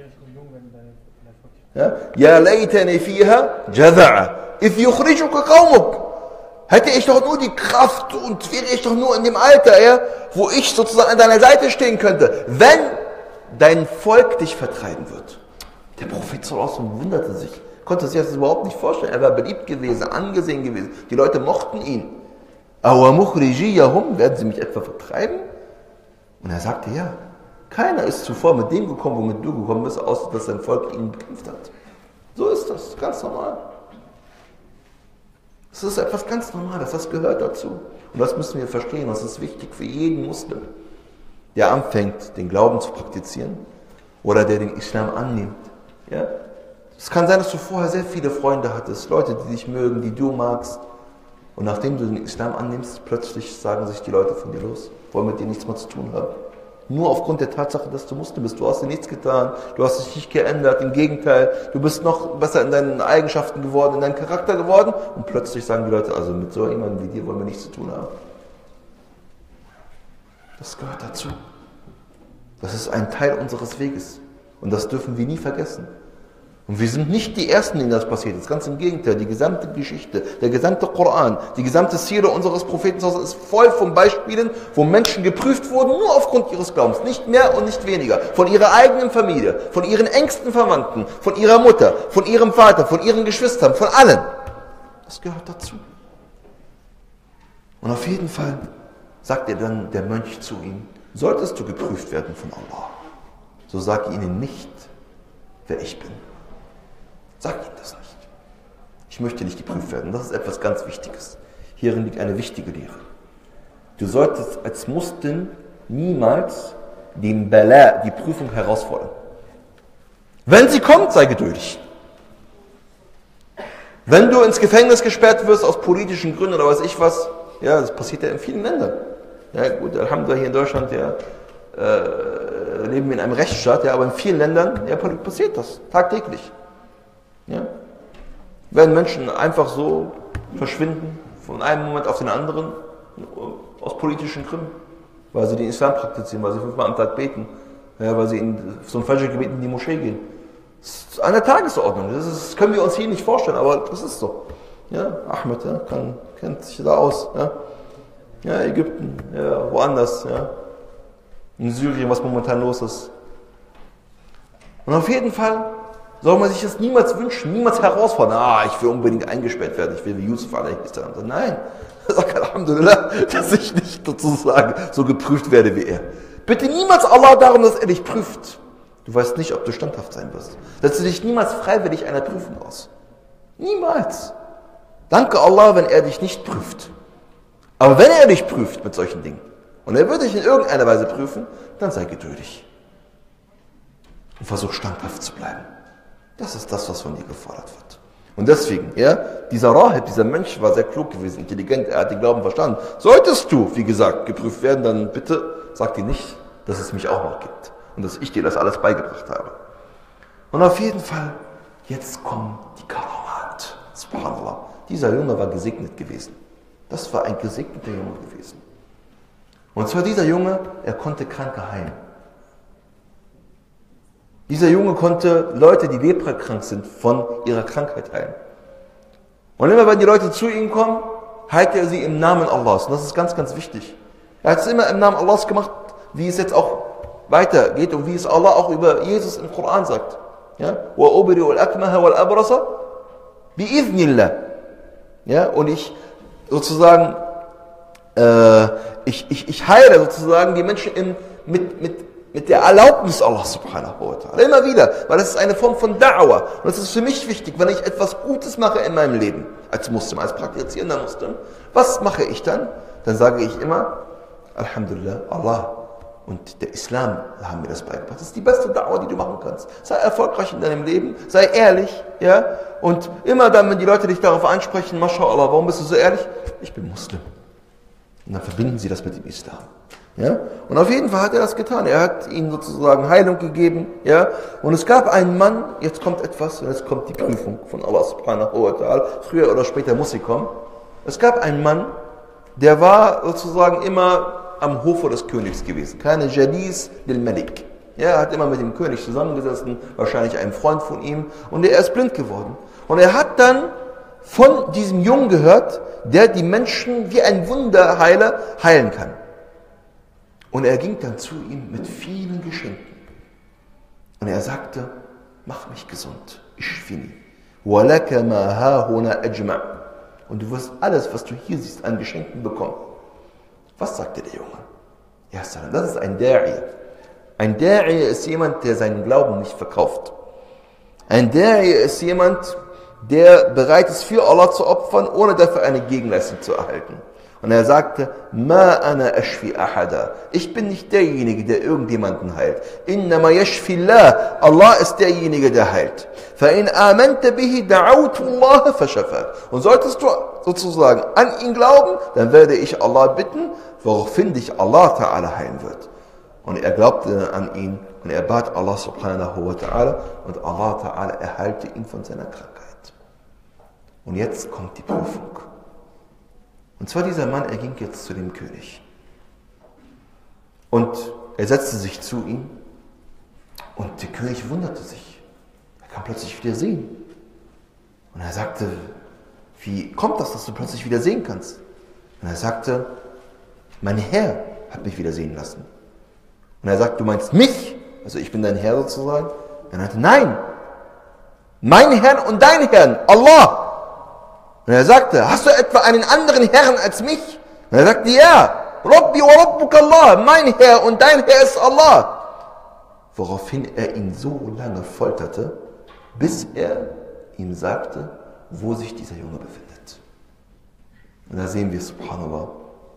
Ja, laytani fiha jadha'a, if yukhrijuka qaumuk. Hätte ich doch nur die Kraft und wäre ich doch nur in dem Alter, ja, wo ich sozusagen an deiner Seite stehen könnte, wenn dein Volk dich vertreiben wird. Der Prophet sallallahu wunderte sich, konnte sich das überhaupt nicht vorstellen. Er war beliebt gewesen, angesehen gewesen. Die Leute mochten ihn. Aber mukhrijiyahum, werden sie mich etwa vertreiben? Und er sagte, ja, keiner ist zuvor mit dem gekommen, womit du gekommen bist, außer dass sein Volk ihn bekämpft hat. So ist das, ganz normal. Das ist etwas ganz Normales, das gehört dazu. Und das müssen wir verstehen, das ist wichtig für jeden Muslim, der anfängt, den Glauben zu praktizieren oder der den Islam annimmt. Ja? Es kann sein, dass du vorher sehr viele Freunde hattest, Leute, die dich mögen, die du magst. Und nachdem du den Islam annimmst, plötzlich sagen sich die Leute von dir los, wollen mit dir nichts mehr zu tun haben. Nur aufgrund der Tatsache, dass du Muslim bist. Du hast dir nichts getan, du hast dich nicht geändert, im Gegenteil, du bist noch besser in deinen Eigenschaften geworden, in deinem Charakter geworden und plötzlich sagen die Leute, also mit so jemandem wie dir wollen wir nichts zu tun haben. Das gehört dazu. Das ist ein Teil unseres Weges und das dürfen wir nie vergessen. Und wir sind nicht die Ersten, denen das passiert ist. Ganz im Gegenteil, die gesamte Geschichte, der gesamte Koran, die gesamte Sira unseres Propheten ist voll von Beispielen, wo Menschen geprüft wurden, nur aufgrund ihres Glaubens. Nicht mehr und nicht weniger. Von ihrer eigenen Familie, von ihren engsten Verwandten, von ihrer Mutter, von ihrem Vater, von ihren Geschwistern, von allen. Das gehört dazu. Und auf jeden Fall sagt dann der Mönch zu ihm, solltest du geprüft werden von Allah, so sag ihnen nicht, wer ich bin. Sag ihnen das nicht. Ich möchte nicht geprüft werden. Das ist etwas ganz Wichtiges. Hierin liegt eine wichtige Lehre. Du solltest als Muslim niemals den Bala, die Prüfung, herausfordern. Wenn sie kommt, sei geduldig. Wenn du ins Gefängnis gesperrt wirst aus politischen Gründen oder weiß ich was, ja, das passiert ja in vielen Ländern. Ja gut, Alhamdulillah, hier in Deutschland, ja, leben wir in einem Rechtsstaat, ja, aber in vielen Ländern, ja, passiert das tagtäglich. Ja? Wenn Menschen einfach so verschwinden, von einem Moment auf den anderen, aus politischen Gründen, weil sie den Islam praktizieren, weil sie 5-mal am Tag beten, ja, weil sie in so ein Fajr-Gebet in die Moschee gehen. Das ist eine Tagesordnung, das können wir uns hier nicht vorstellen, aber das ist so. Ja, Ahmed, ja, kennt sich da aus. Ja, ja, Ägypten, ja, woanders, ja. In Syrien, was momentan los ist. Und auf jeden Fall soll man sich das niemals wünschen, niemals herausfordern. Ich will unbedingt eingesperrt werden, ich will wie Yusuf a.s. Nein, sag Alhamdulillah, dass ich nicht sozusagen so geprüft werde wie er. Bitte niemals Allah darum, dass er dich prüft. Du weißt nicht, ob du standhaft sein wirst. Setze dich niemals freiwillig einer Prüfung aus. Niemals. Danke Allah, wenn er dich nicht prüft. Aber wenn er dich prüft mit solchen Dingen, und er wird dich in irgendeiner Weise prüfen, dann sei geduldig. Und versuch standhaft zu bleiben. Das ist das, was von dir gefordert wird. Und deswegen, ja, dieser Rahib, dieser Mensch war sehr klug gewesen, intelligent, er hat den Glauben verstanden. Solltest du, wie gesagt, geprüft werden, dann bitte sag dir nicht, dass es mich auch noch gibt. Und dass ich dir das alles beigebracht habe. Und auf jeden Fall, jetzt kommen die Karamat. Subhanallah. Dieser Junge war gesegnet gewesen. Das war ein gesegneter Junge gewesen. Und zwar dieser Junge, er konnte Kranke heilen. Dieser Junge konnte Leute, die leprakrank sind, von ihrer Krankheit heilen. Und immer wenn die Leute zu ihm kommen, heilt er sie im Namen Allahs. Und das ist ganz, ganz wichtig. Er hat es immer im Namen Allahs gemacht, wie es jetzt auch weitergeht und wie es Allah auch über Jesus im Koran sagt. Ja? Ja? Und ich sozusagen, ich heile sozusagen die Menschen mit der Erlaubnis Allah subhanahu wa ta'ala. Immer wieder, weil das ist eine Form von Da'wah. Und das ist für mich wichtig, wenn ich etwas Gutes mache in meinem Leben, als Muslim, als praktizierender Muslim, was mache ich dann? Dann sage ich immer, Alhamdulillah, Allah und der Islam haben mir das beigebracht. Das ist die beste Da'wah, die du machen kannst. Sei erfolgreich in deinem Leben, sei ehrlich, ja, und immer dann, wenn die Leute dich darauf ansprechen, MashaAllah, warum bist du so ehrlich? Ich bin Muslim. Und dann verbinden sie das mit dem Islam. Ja? Und auf jeden Fall hat er das getan. Er hat ihnen sozusagen Heilung gegeben. Ja? Und es gab einen Mann, jetzt kommt etwas, und jetzt kommt die Prüfung von Allah subhanahu wa ta'ala. Früher oder später muss sie kommen. Es gab einen Mann, der war sozusagen immer am Hofe des Königs gewesen. Keine Jalis del Malik. Ja, er hat immer mit dem König zusammengesessen, wahrscheinlich ein Freund von ihm. Und er ist blind geworden. Und er hat dann von diesem Jungen gehört, der die Menschen wie ein Wunderheiler heilen kann. Und er ging dann zu ihm mit vielen Geschenken. Und er sagte, mach mich gesund. Ishfini. Walaka ma hahuna ajma'. Und du wirst alles, was du hier siehst, an Geschenken bekommen. Was sagte der Junge? Ja, das ist ein Da'i. Ein Da'i ist jemand, der seinen Glauben nicht verkauft. Ein Da'i ist jemand, der bereit ist, für Allah zu opfern, ohne dafür eine Gegenleistung zu erhalten. Und er sagte, Ma ana ashfi ahada. Ich bin nicht derjenige, der irgendjemanden heilt. Innama yashfi Allah. Allah ist derjenige, der heilt. Fa in amanta bihi da'awtu Allah fashafa. Und solltest du sozusagen an ihn glauben, dann werde ich Allah bitten, woraufhin dich Allah Ta'ala heilen wird. Und er glaubte an ihn und er bat Allah subhanahu wa ta'ala und Allah Ta'ala erheilte ihn von seiner Krankheit. Und jetzt kommt die Prüfung. Und zwar dieser Mann, er ging jetzt zu dem König. Und er setzte sich zu ihm und der König wunderte sich. Er kann plötzlich wieder sehen. Und er sagte, wie kommt das, dass du plötzlich wieder sehen kannst? Und er sagte, mein Herr hat mich wieder sehen lassen. Und er sagte, du meinst mich? Also ich bin dein Herr sozusagen? Er sagte, nein, mein Herrn und dein Herrn, Allah. Und er sagte, hast du etwa einen anderen Herrn als mich? Und er sagte, ja, Rabbi wa Rabbuk Allah, mein Herr und dein Herr ist Allah. Woraufhin er ihn so lange folterte, bis er ihm sagte, wo sich dieser Junge befindet. Und da sehen wir, subhanallah,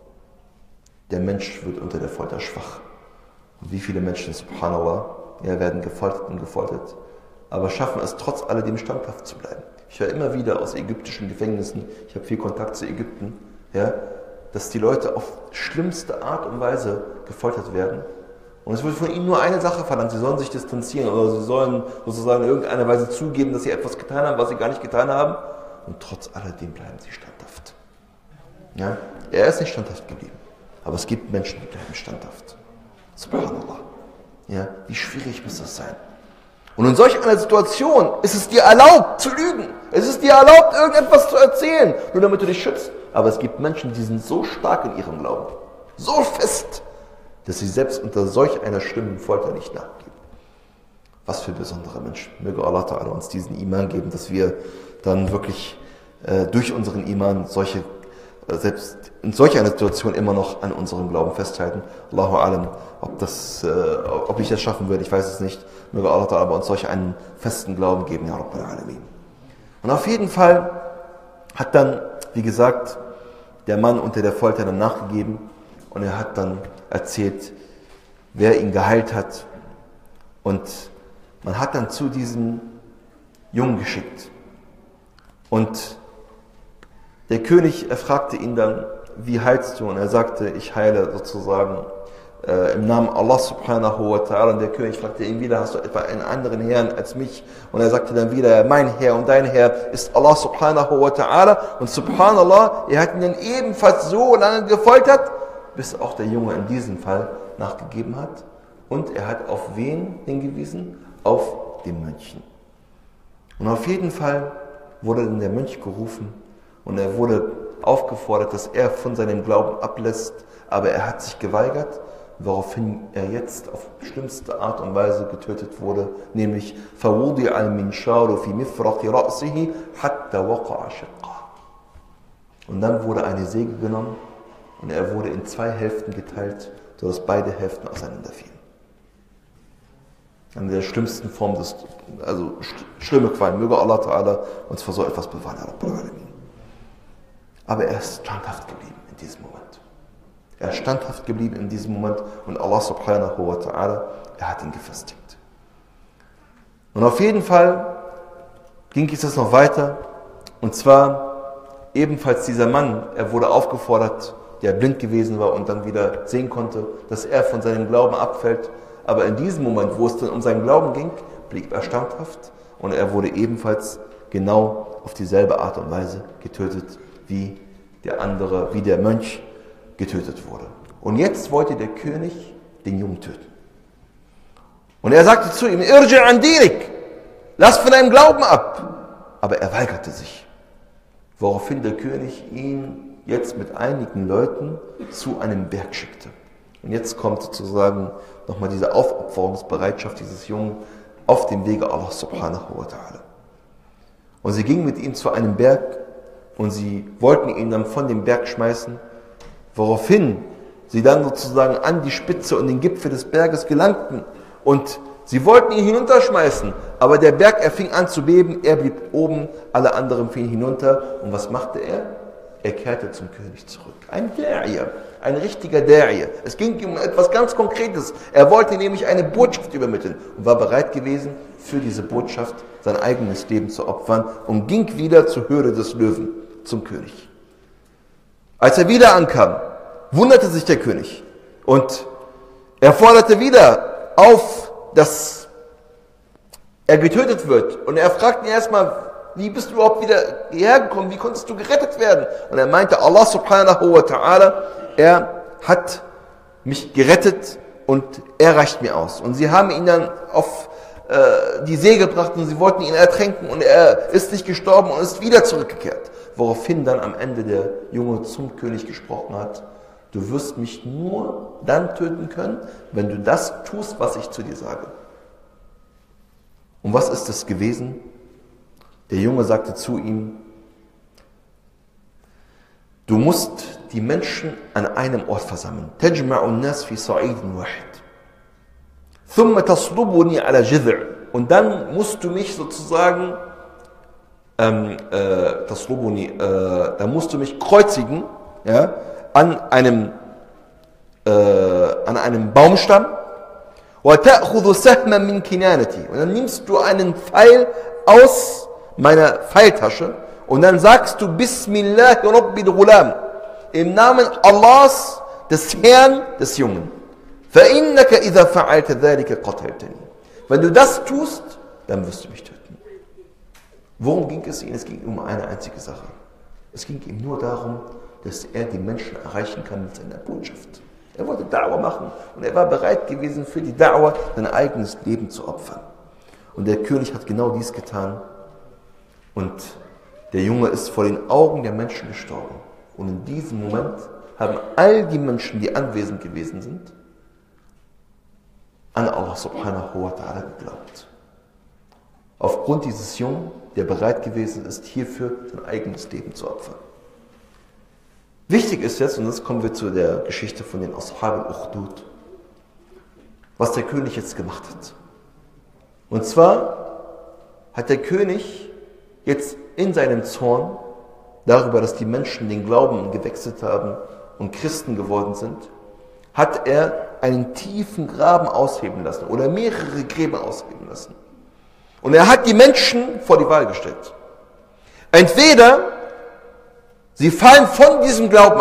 der Mensch wird unter der Folter schwach. Und wie viele Menschen, subhanallah, werden gefoltert und gefoltert, aber schaffen es trotz alledem standhaft zu bleiben. Ich höre immer wieder aus ägyptischen Gefängnissen, ich habe viel Kontakt zu Ägypten, dass die Leute auf schlimmste Art und Weise gefoltert werden. Und es wird von ihnen nur eine Sache verlangt, sie sollen sich distanzieren oder sie sollen sozusagen in irgendeiner Weise zugeben, dass sie etwas getan haben, was sie gar nicht getan haben. Und trotz alledem bleiben sie standhaft. Ja? Er ist nicht standhaft geblieben, aber es gibt Menschen, die bleiben standhaft. Subhanallah. Ja? Wie schwierig muss das sein? Und in solch einer Situation ist es dir erlaubt zu lügen. Es ist dir erlaubt, irgendetwas zu erzählen, nur damit du dich schützt. Aber es gibt Menschen, die sind so stark in ihrem Glauben, so fest, dass sie selbst unter solch einer schlimmen Folter nicht nachgeben. Was für besondere Menschen. Möge Allah Ta'ala uns diesen Iman geben, dass wir dann wirklich durch unseren Iman selbst in solch einer Situation immer noch an unserem Glauben festhalten. Allahu Alam, ob ich das schaffen würde, ich weiß es nicht. Möge Allah Ta'ala bei uns solch einen festen Glauben geben, ja Rabbal Alamin. Und auf jeden Fall hat dann, wie gesagt, der Mann unter der Folter dann nachgegeben und er hat dann erzählt, wer ihn geheilt hat. Und man hat dann zu diesem Jungen geschickt. Und der König, er fragte ihn dann, wie heilst du? Und er sagte, ich heile sozusagen im Namen Allah subhanahu wa ta'ala. Und der König fragte ihn wieder, hast du etwa einen anderen Herrn als mich? Und er sagte dann wieder, mein Herr und dein Herr ist Allah subhanahu wa ta'ala. Und subhanallah, er hat ihn dann ebenfalls so lange gefoltert, bis auch der Junge in diesem Fall nachgegeben hat. Und er hat auf wen hingewiesen? Auf den Mönchen. Und auf jeden Fall wurde dann der Mönch gerufen und er wurde aufgefordert, dass er von seinem Glauben ablässt, aber er hat sich geweigert, woraufhin er jetzt auf schlimmste Art und Weise getötet wurde, nämlich فَوُضِعَ الْمِنْشَارُ فِي مِفْرَقِ رَأْسِهِ حَتَّى وَقَعَ شِقًّا. Und dann wurde eine Säge genommen und er wurde in 2 Hälften geteilt, sodass beide Hälften auseinanderfielen. Eine der schlimmsten Formen schlimme Qualen. Möge Allah Ta'ala uns vor so etwas bewahren. Aber er ist standhaft geblieben in diesem Moment. Er ist standhaft geblieben in diesem Moment und Allah subhanahu wa ta'ala, er hat ihn gefestigt. Und auf jeden Fall ging es noch weiter. Und zwar ebenfalls dieser Mann, er wurde aufgefordert, der blind gewesen war und dann wieder sehen konnte, dass er von seinem Glauben abfällt. Aber in diesem Moment, wo es dann um seinen Glauben ging, blieb er standhaft und er wurde ebenfalls genau auf dieselbe Art und Weise getötet, wie der Mönch getötet wurde. Und jetzt wollte der König den Jungen töten. Und er sagte zu ihm, Irji' an dinik, lass von deinem Glauben ab. Aber er weigerte sich. Woraufhin der König ihn jetzt mit einigen Leuten zu einem Berg schickte. Und jetzt kommt sozusagen nochmal diese Aufopferungsbereitschaft dieses Jungen auf dem Wege Allah subhanahu wa ta'ala. Und sie gingen mit ihm zu einem Berg und sie wollten ihn dann von dem Berg schmeißen, woraufhin sie dann sozusagen an die Spitze und den Gipfel des Berges gelangten und sie wollten ihn hinunterschmeißen, aber der Berg, er fing an zu beben, er blieb oben, alle anderen fielen hinunter. Und was machte er? Er kehrte zum König zurück. Ein Da'iyah, ein richtiger Da'iyah. Es ging um etwas ganz Konkretes. Er wollte nämlich eine Botschaft übermitteln und war bereit gewesen, für diese Botschaft sein eigenes Leben zu opfern und ging wieder zur Höhle des Löwen, zum König. Als er wieder ankam, wunderte sich der König und er forderte wieder auf, dass er getötet wird. Und er fragte ihn erstmal, wie bist du überhaupt wieder hierher gekommen? Wie konntest du gerettet werden? Und er meinte, Allah subhanahu wa ta'ala, er hat mich gerettet und er reicht mir aus. Und sie haben ihn dann auf die See gebracht und sie wollten ihn ertränken und er ist nicht gestorben und ist wieder zurückgekehrt. Woraufhin dann am Ende der Junge zum König gesprochen hat, du wirst mich nur dann töten können, wenn du das tust, was ich zu dir sage. Und was ist es gewesen? Der Junge sagte zu ihm, du musst die Menschen an einem Ort versammeln. تجمع الناس في صعيد واحد. ثم تصلبني على جذع. Und dann musst du mich sozusagen dann musst du mich kreuzigen, ja, an einem Baumstamm. وتأخذ سهما من كنانتي. Und dann nimmst du einen Pfeil aus meiner Pfeiltasche und dann sagst du Bismillah Rabbil Ghulam, im Namen Allahs, des Herrn des Jungen. فإنك إذا فعلت ذلك قتلتني. Wenn du das tust, dann wirst du mich töten. Worum ging es ihm? Es ging um eine einzige Sache. Es ging ihm nur darum, dass er die Menschen erreichen kann mit seiner Botschaft. Er wollte Da'wah machen und er war bereit gewesen, für die Da'wah sein eigenes Leben zu opfern. Und der König hat genau dies getan und der Junge ist vor den Augen der Menschen gestorben. Und in diesem Moment haben all die Menschen, die anwesend gewesen sind, an Allah subhanahu wa ta'ala geglaubt. Aufgrund dieses Jungen, der bereit gewesen ist, hierfür sein eigenes Leben zu opfern. Wichtig ist jetzt, und jetzt kommen wir zu der Geschichte von den Ashab al-Ukhdud, was der König jetzt gemacht hat. Und zwar hat der König jetzt in seinem Zorn darüber, dass die Menschen den Glauben gewechselt haben und Christen geworden sind, hat er einen tiefen Graben ausheben lassen oder mehrere Gräber ausheben lassen. Und er hat die Menschen vor die Wahl gestellt. Entweder sie fallen von diesem Glauben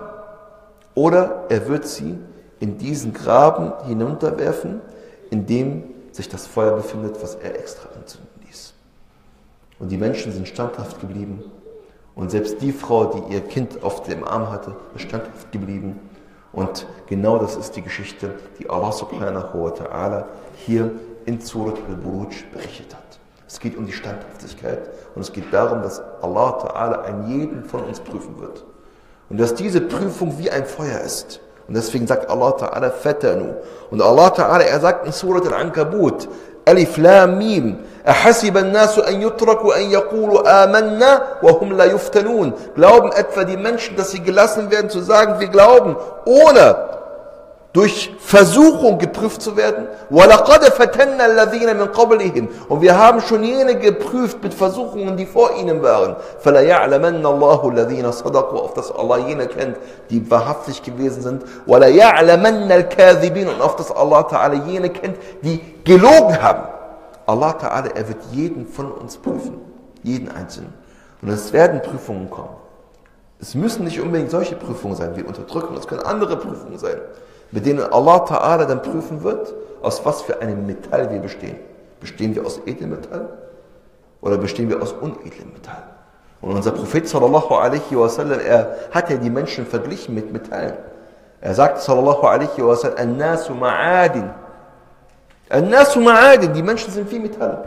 ab oder er wird sie in diesen Graben hinunterwerfen, in dem sich das Feuer befindet, was er extra anzünden ließ. Und die Menschen sind standhaft geblieben und selbst die Frau, die ihr Kind auf dem Arm hatte, ist standhaft geblieben. Und genau das ist die Geschichte, die Allah subhanahu wa ta'ala hier in Surat al-Buruj berichtet hat. Es geht um die Standhaftigkeit und es geht darum, dass Allah ta'ala einen jeden von uns prüfen wird. Und dass diese Prüfung wie ein Feuer ist. Und deswegen sagt Allah ta'ala Fatanu. Und Allah ta'ala, er sagt in Surat al-Ankabut, Alif Lam Mim, أحسب الناس أن يتركوا أن يقولوا آمنا وهم لا يفتنون. Glauben etwa die Menschen, dass sie gelassen werden zu sagen, wir glauben, ohne durch Versuchung geprüft zu werden? وَلَقَدْ فَتَنَّا الَّذِينَ مِنْ قَبْلِهِمْ. Und wir haben schon jene geprüft mit Versuchungen, die vor ihnen waren. فَلَيَعْلَمَنَّ اللَّهُ الَّذِينَ صَدَقُوا. Auf das Allah jene kennt, die wahrhaftig gewesen sind. وَلَيَعْلَمَنَّ الْكَاذِبِينَ. Und auf das Allah Ta'ala jene kennt, die gelogen haben. Allah Ta'ala, er wird jeden von uns prüfen. Jeden Einzelnen. Und es werden Prüfungen kommen. Es müssen nicht unbedingt solche Prüfungen sein wie Unterdrückung. Es können andere Prüfungen sein, mit denen Allah Ta'ala dann prüfen wird, aus was für einem Metall wir bestehen. Bestehen wir aus Edelmetall oder bestehen wir aus unedlem Metall? Und unser Prophet sallallahu alaihi wasallam, er hat ja die Menschen verglichen mit Metallen. Er sagt sallallahu alaihi wasallam, An-nasu ma'adin. An-nasu ma'adin, die Menschen sind wie Metalle.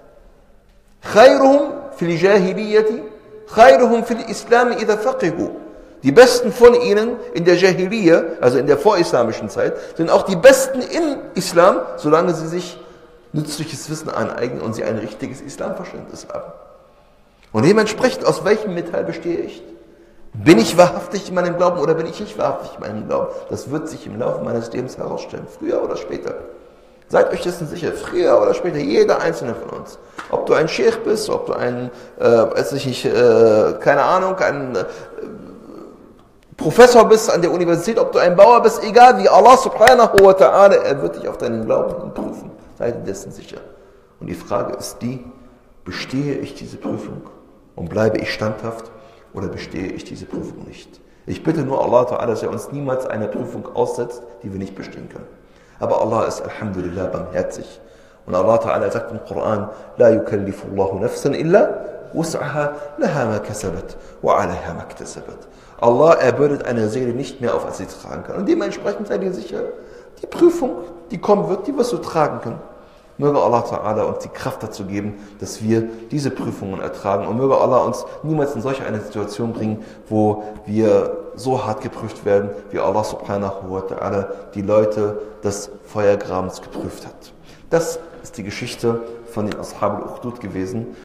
Khairuhum fil jahiliyati, khairuhum fil islam idha faqihu. Die Besten von ihnen in der Jahiliya, also in der vorislamischen Zeit, sind auch die Besten im Islam, solange sie sich nützliches Wissen aneignen und sie ein richtiges Islamverständnis haben. Und dementsprechend, aus welchem Metall bestehe ich? Bin ich wahrhaftig in meinem Glauben oder bin ich nicht wahrhaftig in meinem Glauben? Das wird sich im Laufe meines Lebens herausstellen, früher oder später. Seid euch dessen sicher, früher oder später, jeder einzelne von uns. Ob du ein Sheikh bist, ob du ein, keine Ahnung, ein Professor bist an der Universität, ob du ein Bauer bist, egal wie, Allah subhanahu wa ta'ala, er wird dich auf deinen Glauben prüfen. Seid dessen sicher. Und die Frage ist die, bestehe ich diese Prüfung und bleibe ich standhaft oder bestehe ich diese Prüfung nicht? Ich bitte nur Allah ta'ala, dass er uns niemals eine Prüfung aussetzt, die wir nicht bestehen können. Aber Allah ist Alhamdulillah barmherzig. Und Allah Ta'ala sagt im Koran, La yukallifu Allahu nafsan illa wus'aha laha ma kasabat wa 'alayha ma iktasabat. Allah erbürdet eine Seele nicht mehr auf, als sie tragen kann. Und dementsprechend sei dir sicher, die Prüfung, die kommen wird, die wirst du tragen können. Möge Allah Ta'ala uns die Kraft dazu geben, dass wir diese Prüfungen ertragen. Und möge Allah uns niemals in solch eine Situation bringen, wo wir so hart geprüft werden, wie Allah Subhanahu wa Ta'ala die Leute des Feuergrabens geprüft hat. Das ist die Geschichte von den Ashab al-Ukhdud gewesen.